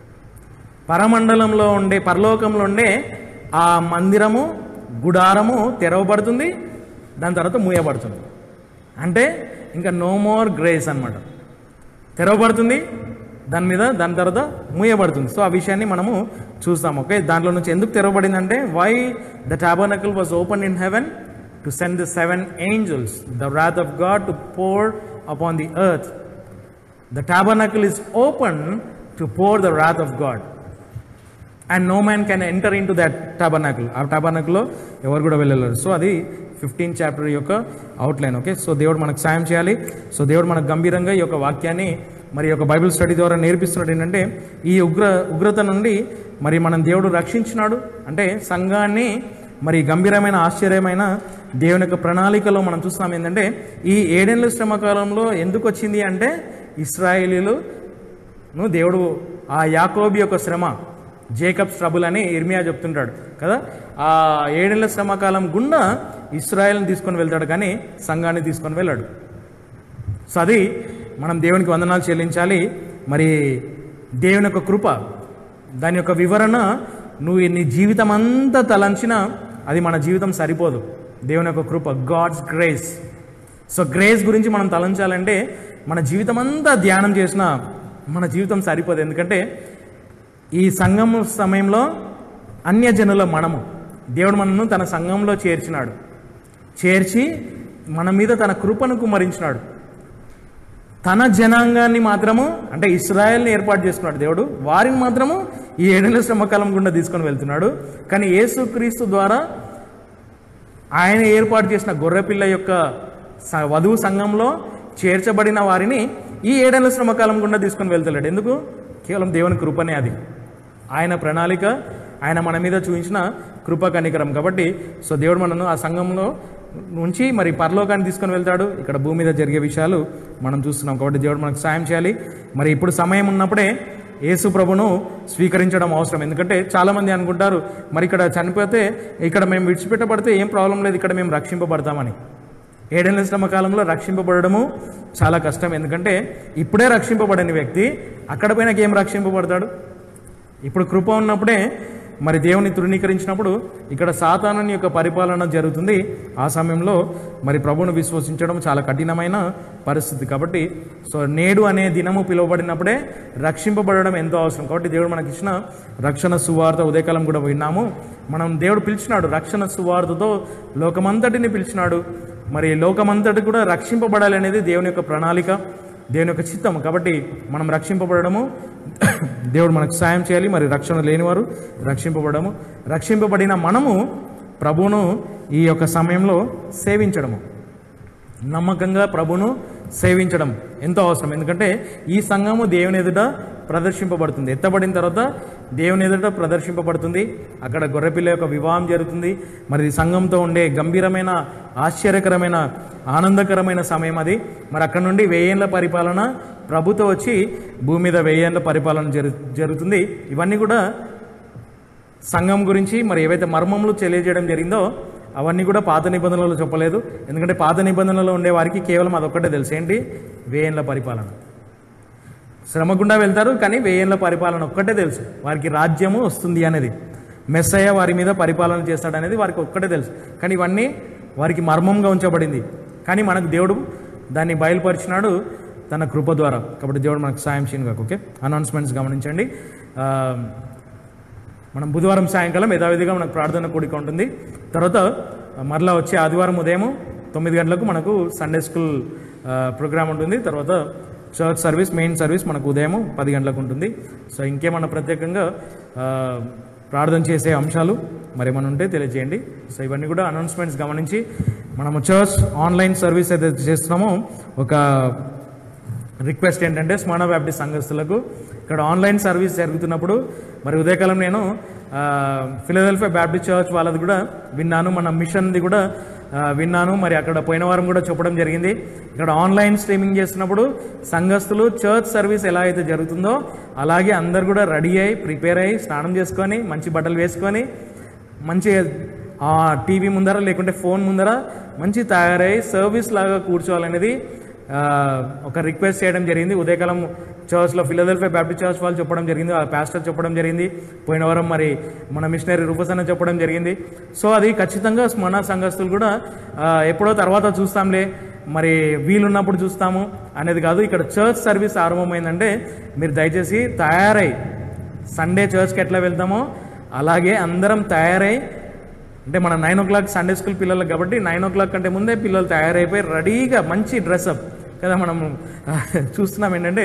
పరమండలంలో ఉండే, పరలోకంలో ఉండే ఆ మందిరము, గుడారము తెరవబడుతుంది, దాని తర్వాత మూయబడుతుంది. అంటే ఇంకా నో మోర్ గ్రేస్ అనమాట. తెరవబడుతుంది దాని మీద, దాని తర్వాత మూయబడుతుంది. సో ఆ విషయాన్ని మనము చూస్తాం. ఓకే, దాంట్లో నుంచి ఎందుకు తెరవబడిందంటే why the tabernacle was open in heaven to send the seven angels, the wrath of God to pour upon the earth. The tabernacle is open to pour the wrath of God and no man can enter in to that tabernacle. ఆ టాబర్నాకిల్లో ఎవరు కూడా వెళ్ళలేరు. సో అది ఫిఫ్టీన్ చాప్టర్ యొక్క అవుట్లైన్. ఓకే, సో దేవుడు మనకు సాయం చేయాలి. సో దేవుడు మనకు గంభీరంగా ఈ యొక్క వాక్యాన్ని మరి యొక్క బైబిల్ స్టడీ ద్వారా నేర్పిస్తున్నాడు. ఏంటంటే ఈ ఉగ్ర ఉగ్రత నుండి మరి మనం దేవుడు రక్షించినాడు. అంటే సంఘాన్ని మరి గంభీరమైన ఆశ్చర్యమైన దేవుని యొక్క ప్రణాళికలో మనం చూస్తున్నాం. ఏంటంటే ఈ ఏడేళ్ల శ్రమకాలంలో ఎందుకు వచ్చింది అంటే ఇశ్రాయేలీయులను దేవుడు ఆ యాకోబు యొక్క శ్రమ, జేకబ్ ట్రబుల్ అని ఇర్మియా చెప్తుంటాడు కదా, ఆ ఏడేళ్ల శ్రమకాలం గుండా ఇశ్రాయేల్ని తీసుకొని వెళ్తాడు కానీ సంఘాన్ని తీసుకొని వెళ్ళాడు. సో అది మనం దేవునికి వందనాలు చెల్లించాలి. మరి దేవుని యొక్క కృప దాని యొక్క వివరణ నువ్వు నీ జీవితం అంతా తలంచినా అది మన జీవితం సరిపోదు. దేవుని యొక్క కృప, గాడ్స్ గ్రేస్. సో గ్రేస్ గురించి మనం తలంచాలంటే మన జీవితం అంతా ధ్యానం చేసినా మన జీవితం సరిపోదు. ఎందుకంటే ఈ సంఘం సమయంలో అన్యజనుల మనము, దేవుడు మనను తన సంఘంలో చేర్చినాడు, చేర్చి మన మీద తన కృపను కుమ్మరించినాడు. తన జనాంగాన్ని మాత్రము, అంటే ఇశ్రాయేల్ని ఏర్పాటు చేసుకున్నాడు దేవుడు, వారిని మాత్రము ఈ ఏడేళ్ల శ్రమకాలం గుండా తీసుకొని వెళ్తున్నాడు. కానీ యేసుక్రీస్తు ద్వారా ఆయన ఏర్పాటు చేసిన గొర్రెపిల్ల యొక్క వధువు సంఘంలో చేర్చబడిన వారిని ఈ ఏడేళ్ల శ్రమకాలం గుండా తీసుకొని వెళ్తున్నాడు. ఎందుకు? కేవలం దేవుని కృపనే అది, ఆయన ప్రణాళిక, ఆయన మన మీద చూపించిన కృప కనికరం. కాబట్టి సో దేవుడు మనను ఆ సంఘంలో నుంచి మరి పరలోకాన్ని తీసుకొని వెళ్తాడు. ఇక్కడ భూమి మీద జరిగే విషయాలు మనం చూస్తున్నాం. కాబట్టి దేవుడు మనకు సాయం చేయాలి. మరి ఇప్పుడు సమయం ఉన్నప్పుడే యేసు ప్రభును స్వీకరించడం అవసరం. ఎందుకంటే చాలామంది అనుకుంటారు మరి ఇక్కడ చనిపోతే, ఇక్కడ మేము విడిచిపెట్టబడితే ఏం ప్రాబ్లం లేదు, ఇక్కడ మేము రక్షింపబడతామని. ఏడేళ్ల శ్రమ కాలంలో రక్షింపబడము చాలా కష్టం. ఎందుకంటే ఇప్పుడే రక్షింపబడని వ్యక్తి అక్కడ పోయినాక ఏం రక్షింపబడతాడు? ఇప్పుడు కృప ఉన్నప్పుడే మరి దేవుని తృణీకరించినప్పుడు ఇక్కడ సాతానుని యొక్క పరిపాలన జరుగుతుంది. ఆ సమయంలో మరి ప్రభువును విశ్వసించడం చాలా కఠినమైన పరిస్థితి. కాబట్టి సో నేడు అనే దినము పిలువబడినప్పుడే రక్షింపబడడం ఎంతో అవసరం. కాబట్టి దేవుడు మనకి ఇచ్చిన రక్షణ సువార్త ఉదయకాలం కూడా విన్నాము. మనం దేవుడు పిలిచినాడు, రక్షణ సువార్తతో లోకమంతటిని పిలిచినాడు. మరి లోకమంతటి కూడా రక్షింపబడాలి అనేది దేవుని యొక్క ప్రణాళిక, దేవుని యొక్క చిత్తం. కాబట్టి మనం రక్షింపబడము దేవుడు మనకు సాయం చేయాలి. మరి రక్షణ లేనివారు రక్షింపబడము, రక్షింపబడిన మనము ప్రభువును ఈ యొక్క సమయంలో సేవించడము, నమ్మకంగా ప్రభువును సేవించడం ఎంతో అవసరం. ఎందుకంటే ఈ సంఘము దేవుని ఎదుట ప్రదర్శింపబడుతుంది. ఎత్తబడిన తర్వాత దేవుని ఎదుట ప్రదర్శింపబడుతుంది. అక్కడ గొర్రెపిల్ల యొక్క వివాహం జరుగుతుంది. మరి సంఘంతో ఉండే గంభీరమైన, ఆశ్చర్యకరమైన, ఆనందకరమైన సమయం అది. మరి అక్కడ నుండి వెయ్యేళ్ల పరిపాలన ప్రభుతో వచ్చి భూమి మీద వెయ్యేళ్ల పరిపాలన జరు జరుగుతుంది. ఇవన్నీ కూడా సంఘం గురించి మరి ఏవైతే మర్మములు తెలియజేయడం జరిగిందో అవన్నీ కూడా పాత నిబంధనలలో చెప్పలేదు. ఎందుకంటే పాత నిబంధనలో ఉండే వారికి కేవలం అదొక్కటే తెలుసు, ఏంటి? వెయ్యేళ్ల పరిపాలన. శ్రమ గుండా వెళ్తారు, కానీ వెయ్యేళ్ల పరిపాలన ఒక్కటే తెలుసు. వారికి రాజ్యము వస్తుంది అనేది, మెస్సయ్య వారి మీద పరిపాలన చేస్తాడనేది వారికి ఒక్కటే తెలుసు. కానీ ఇవన్నీ వారికి మర్మంగా ఉంచబడింది. కానీ మనకు దేవుడు దాన్ని బయలుపరిచినాడు తన కృప ద్వారా. కాబట్టి దేవుడు మనకు సాయం చేయను. ఓకే, అనౌన్స్మెంట్స్ గమనించండి. మనం బుధవారం సాయంకాలం యథావిధిగా మనకు ప్రార్థన కూడిక ఉంటుంది. తర్వాత మరలా వచ్చే ఆదివారం ఉదయం తొమ్మిది గంటలకు మనకు సండే స్కూల్ ప్రోగ్రామ్ ఉంటుంది. తర్వాత చర్చ్ సర్వీస్, మెయిన్ సర్వీస్ మనకు ఉదయం పది గంటలకు ఉంటుంది. సో ఇంకేమన్నా ప్రత్యేకంగా ప్రార్థన చేసే అంశాలు మరి ఏమైనా ఉంటే తెలియజేయండి. సో ఇవన్నీ కూడా అనౌన్స్మెంట్స్ గమనించి మనము చర్చ్ ఆన్లైన్ సర్వీస్ ఏదైతే చేస్తున్నామో ఒక రిక్వెస్ట్ ఏంటంటే స్మరణ బ్యాప్టిస్ట్ సంఘస్థులకు ఇక్కడ ఆన్లైన్ సర్వీస్ జరుగుతున్నప్పుడు మరి ఉదయకాలం నేను ఫిలదెల్ఫియా బ్యాప్టిస్ట్ చర్చ్ వాళ్ళది కూడా విన్నాను, మన మిషన్ది కూడా విన్నాను. మరి అక్కడ పోయిన వారం కూడా చెప్పడం జరిగింది. ఇక్కడ ఆన్లైన్ స్ట్రీమింగ్ చేస్తున్నప్పుడు సంఘస్థులు చర్చ్ సర్వీస్ ఎలా అయితే జరుగుతుందో అలాగే అందరు కూడా రెడీ అయ్యి ప్రిపేర్ అయ్యి స్నానం చేసుకొని మంచి బట్టలు వేసుకొని మంచి టీవీ ముందర లేకుంటే ఫోన్ ముందర మంచి తయారై సర్వీస్ లాగా కూర్చోవాలనేది ఒక రిక్వెస్ట్ చేయడం జరిగింది. ఉదయకాలం చర్చ్లో ఫిలదెల్ఫియా బ్యాప్టిస్ట్ చర్చ్ వాళ్ళు చెప్పడం జరిగింది, ఆ పాస్టర్ చెప్పడం జరిగింది. పోయిన వారం మరి మన మిషనరీ రూపస్ అన్న చెప్పడం జరిగింది. సో అది ఖచ్చితంగా మన సంఘస్థులు కూడా ఎప్పుడో తర్వాత చూస్తాంలే, మరి వీలున్నప్పుడు చూస్తాము అనేది కాదు. ఇక్కడ చర్చ్ సర్వీస్ ఆరంభమైందంటే మీరు దయచేసి తయారై, సండే చర్చ్కి ఎట్లా వెళ్తామో అలాగే అందరం తయారై, అంటే మన nine o'clock Sunday school పిల్లలకు కాబట్టి నైన్ ఓ క్లాక్ కంటే ముందే పిల్లలు తయారైపోయి రెడీగా మంచి డ్రెస్అప్ కదా మనం చూస్తున్నాం. ఏంటంటే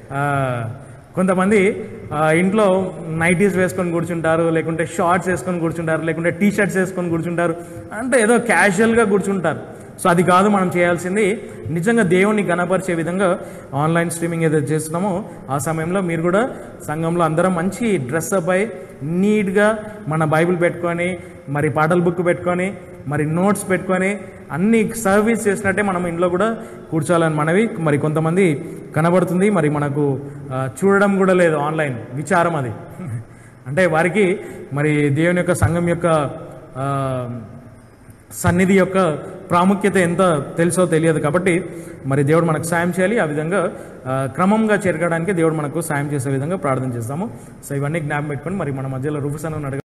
కొంతమంది ఇంట్లో నైటీస్ వేసుకొని కూర్చుంటారు, లేకుంటే షార్ట్స్ వేసుకొని కూర్చుంటారు, లేకుంటే టీ షర్ట్స్ వేసుకొని కూర్చుంటారు, అంటే ఏదో క్యాజువల్గా కూర్చుంటారు. సో అది కాదు మనం చేయాల్సింది. నిజంగా దేవుణ్ణి గణపరిచే విధంగా ఆన్లైన్ స్ట్రీమింగ్ ఏదైతే చేస్తున్నామో ఆ సమయంలో మీరు కూడా సంఘంలో అందరం మంచి డ్రెస్అప్ అయి నీట్గా మన బైబిల్ పెట్టుకొని, మరి పాటల బుక్ పెట్టుకొని, మరి నోట్స్ పెట్టుకొని అన్ని సర్వీస్ చేసినట్టే మనం ఇంట్లో కూడా కూర్చోవాలని మనవి. మరి కొంతమంది కనబడుతుంది, మరి మనకు చూడడం కూడా లేదు ఆన్లైన్, విచారం అది. అంటే వారికి మరి దేవుని యొక్క సంఘం యొక్క సన్నిధి యొక్క ప్రాముఖ్యత ఎంత తెలుసో తెలియదు. కాబట్టి మరి దేవుడు మనకు సాయం చేయాలి. ఆ విధంగా క్రమంగా చేరగడానికి దేవుడు మనకు సాయం చేసే విధంగా ప్రార్థన చేస్తాము. సో ఇవన్నీ జ్ఞాపకం పెట్టుకొని మరి మన మధ్యలో రూఫస్ అన్న